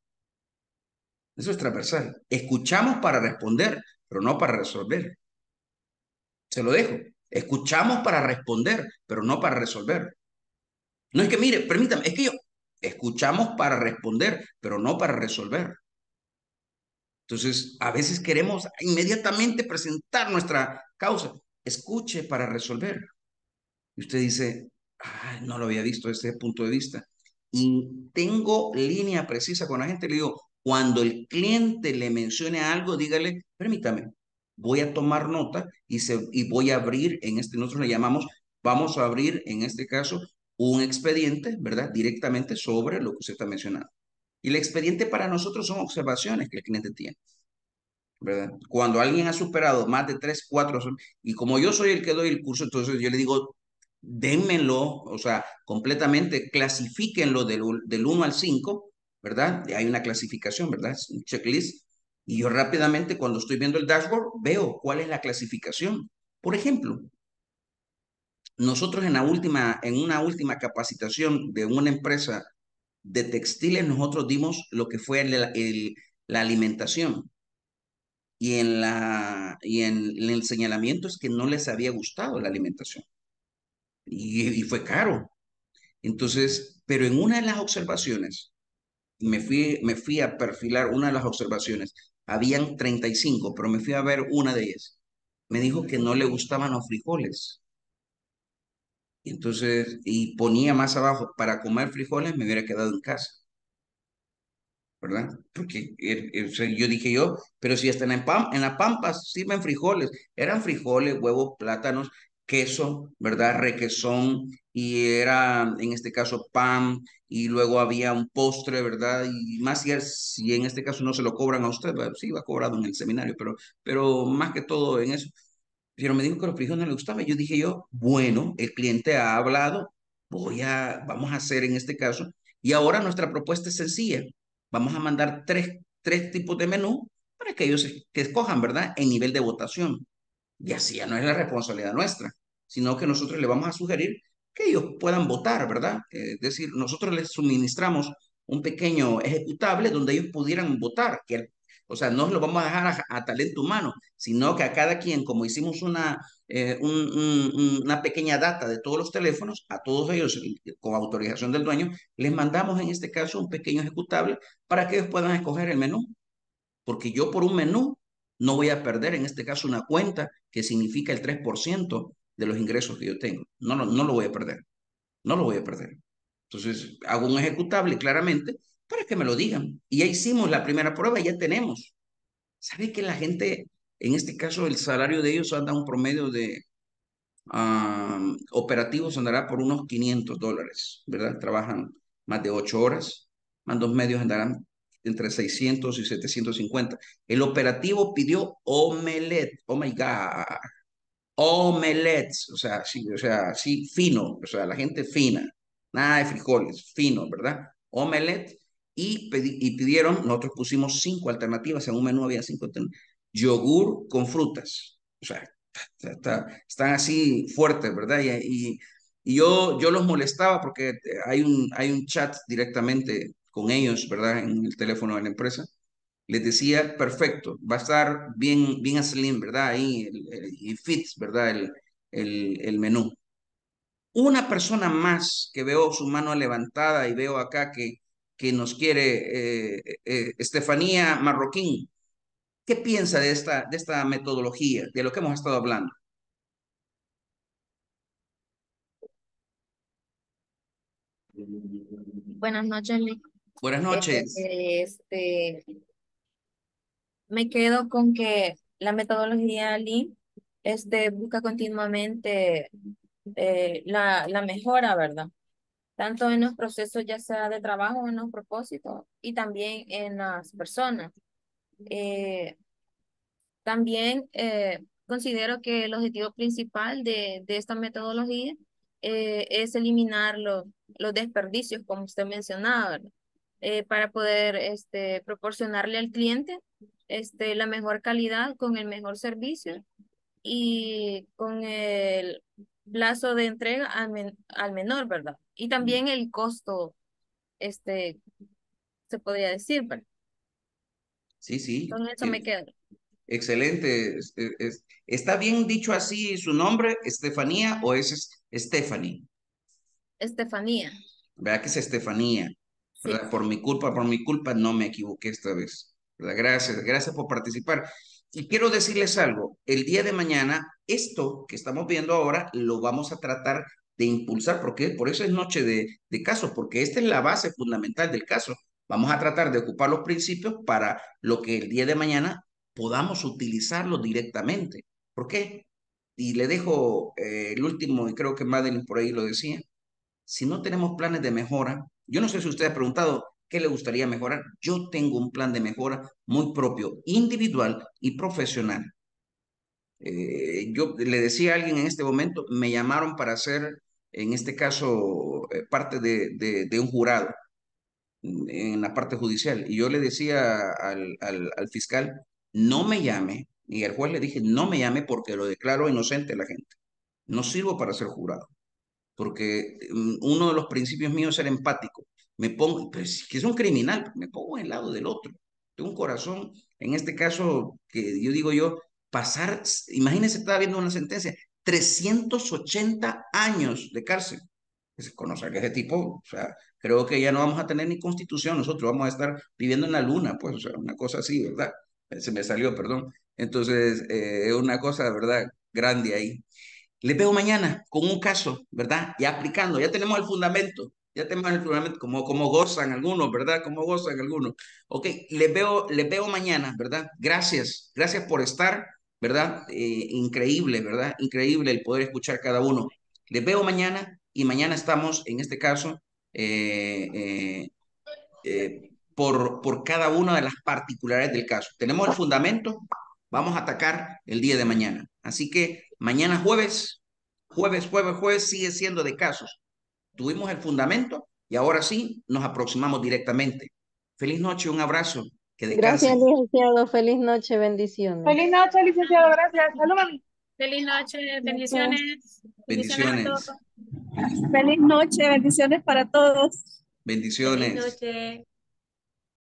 Eso es transversal. Escuchamos para responder, pero no para resolver. Se lo dejo. Escuchamos para responder, pero no para resolver. No es que, mire, permítame, es que yo escuchamos para responder, pero no para resolver. Entonces, a veces queremos inmediatamente presentar nuestra causa. Escuche para resolver. Y usted dice, "Ay, no lo había visto desde ese punto de vista". Y tengo línea precisa con la gente. Le digo, cuando el cliente le mencione algo, dígale, permítame, voy a tomar nota y, se, y voy a abrir, en este, nosotros le llamamos, vamos a abrir en este caso un expediente, ¿verdad? Directamente sobre lo que usted está mencionando. Y el expediente para nosotros son observaciones que el cliente tiene, ¿verdad? Cuando alguien ha superado más de tres, cuatro, y como yo soy el que doy el curso, entonces yo le digo, dénmelo, o sea, completamente, clasifíquenlo del, u- del uno al cinco, ¿verdad? Hay una clasificación, ¿verdad? Es un checklist. Y yo rápidamente, cuando estoy viendo el dashboard, veo cuál es la clasificación. Por ejemplo, nosotros en la última, en una última capacitación de una empresa de textiles, nosotros dimos lo que fue el- el- la alimentación. Y en, la, y en, en el señalamiento es que no les había gustado la alimentación. Y, y fue caro. Entonces, pero en una de las observaciones, me fui, me fui a perfilar una de las observaciones. Habían treinta y cinco, pero me fui a ver una de ellas. Me dijo que no le gustaban los frijoles. Y entonces, y ponía más abajo, para comer frijoles me hubiera quedado en casa, ¿verdad? Porque eh, eh, o sea, yo dije yo, pero si hasta en la, pam, en la pampa sirven frijoles, eran frijoles, huevos, plátanos, queso, ¿verdad? Requesón, y era en este caso pan, y luego había un postre, ¿verdad? Y más si, es- si en este caso no se lo cobran a usted, ¿verdad? Sí, va cobrado en el seminario, pero, pero más que todo en eso. Pero me dijo que los frijoles no le gustaban. Yo dije yo, bueno, el cliente ha hablado, voy a, vamos a hacer en este caso. Y ahora nuestra propuesta es sencilla. Vamos a mandar tres, tres tipos de menú para que ellos que escojan, ¿verdad? En nivel de votación. Y así ya no es la responsabilidad nuestra, sino que nosotros le vamos a sugerir que ellos puedan votar, ¿verdad? Eh, Es decir, nosotros les suministramos un pequeño ejecutable donde ellos pudieran votar, que, o sea, no lo vamos a dejar a, a talento humano, sino que a cada quien, como hicimos una, eh, un, un, una pequeña data de todos los teléfonos, a todos ellos, con autorización del dueño, les mandamos en este caso un pequeño ejecutable para que ellos puedan escoger el menú, porque yo por un menú no voy a perder en este caso una cuenta que significa el tres por ciento de los ingresos que yo tengo. No, no, no lo voy a perder, no lo voy a perder. Entonces hago un ejecutable claramente para que me lo digan. Y ya hicimos la primera prueba y ya tenemos. ¿Sabe que la gente, en este caso el salario de ellos anda un promedio de um, operativos, andará por unos quinientos dólares, ¿verdad? Trabajan más de ocho horas, más dos medios andarán entre seiscientos y setecientos cincuenta. El operativo pidió omelette, oh my God, omelets, o sea, sí, o sea, sí, fino, o sea, la gente fina, nada de frijoles, fino, ¿verdad? Omelette, y, pedi- y pidieron, nosotros pusimos cinco alternativas, en un menú había cinco alternativas, yogur con frutas, o sea, está- está- están así fuertes, ¿verdad? Y, y- y yo, yo los molestaba porque hay un, hay un chat directamente con ellos, ¿verdad? En el teléfono de la empresa, les decía, perfecto, va a estar bien, bien slim, ¿verdad? Ahí, el, el- y fits, ¿verdad? El, el, el menú. Una persona más que veo su mano levantada y veo acá que, que nos quiere, eh, eh, Estefanía Marroquín. ¿Qué piensa de esta, de esta metodología, de lo que hemos estado hablando? Buenas noches, Lick. Buenas noches. Este, me quedo con que la metodología Lean este, busca continuamente eh, la, la mejora, ¿verdad? Tanto en los procesos ya sea de trabajo, en los propósitos y también en las personas. Eh, También eh, considero que el objetivo principal de, de esta metodología eh, es eliminar los, los desperdicios, como usted mencionaba, ¿verdad? Eh, para poder este, proporcionarle al cliente este, la mejor calidad con el mejor servicio y con el plazo de entrega al, men- al menor, ¿verdad? Y también el costo, este, se podría decir, ¿verdad? Sí, sí. Con eso eh, me quedo. Excelente. Es- es- es- ¿Está bien dicho así su nombre, Estefanía, o es es- Stephanie? Estefanía, ¿Verdad que es Estefanía? sí. ¿Verdad? Por mi culpa, por mi culpa, no me equivoqué esta vez. ¿Verdad? Gracias, gracias por participar. Y quiero decirles algo, el día de mañana, esto que estamos viendo ahora, lo vamos a tratar de impulsar, porque por eso es noche de, de casos, porque esta es la base fundamental del caso. Vamos a tratar de ocupar los principios para lo que el día de mañana podamos utilizarlo directamente. ¿Por qué? Y le dejo eh, el último, y creo que Madeline por ahí lo decía, si no tenemos planes de mejora, yo no sé si usted ha preguntado qué le gustaría mejorar. Yo tengo un plan de mejora muy propio, individual y profesional. Eh, yo le decía a alguien en este momento, me llamaron para ser, en este caso, eh, parte de, de, de un jurado en la parte judicial. Y yo le decía al, al, al fiscal, no me llame Y al juez le dije, no me llame porque lo declaro inocente a la gente. No sirvo para ser jurado, porque mm, uno de los principios míos es ser empático. Me pongo, pues, que es un criminal, me pongo en el lado del otro. Tengo un corazón, en este caso, que yo digo yo, pasar, imagínense, estaba viendo una sentencia, trescientos ochenta años de cárcel. Pues, conocer que ese tipo, o sea, creo que ya no vamos a tener ni constitución, nosotros vamos a estar viviendo en la luna, pues, o sea, una cosa así, ¿verdad? Se me salió, perdón. Entonces, eh, es una cosa, ¿verdad? Grande ahí. Les veo mañana con un caso, ¿verdad? Ya aplicando, ya tenemos el fundamento, ya tenemos el fundamento, como, como gozan algunos, ¿verdad? Como gozan algunos. Ok, les veo, les veo mañana, ¿verdad? Gracias, gracias por estar, ¿verdad? Eh, increíble, ¿verdad? Increíble el poder escuchar cada uno. Les veo mañana y mañana estamos, en este caso, eh, eh, eh, por, por cada una de las particularidades del caso. Tenemos el fundamento, vamos a atacar el día de mañana. Así que mañana jueves, jueves, jueves, jueves sigue siendo de casos. Tuvimos el fundamento y ahora sí nos aproximamos directamente. Feliz noche, un abrazo, que Gracias, descansen. licenciado. Feliz noche, bendiciones. Feliz noche, licenciado. Gracias. Salud, mami. Feliz noche, Gracias. bendiciones. Bendiciones a todos. Bendiciones, Feliz noche, bendiciones para todos. Feliz bendiciones. noche.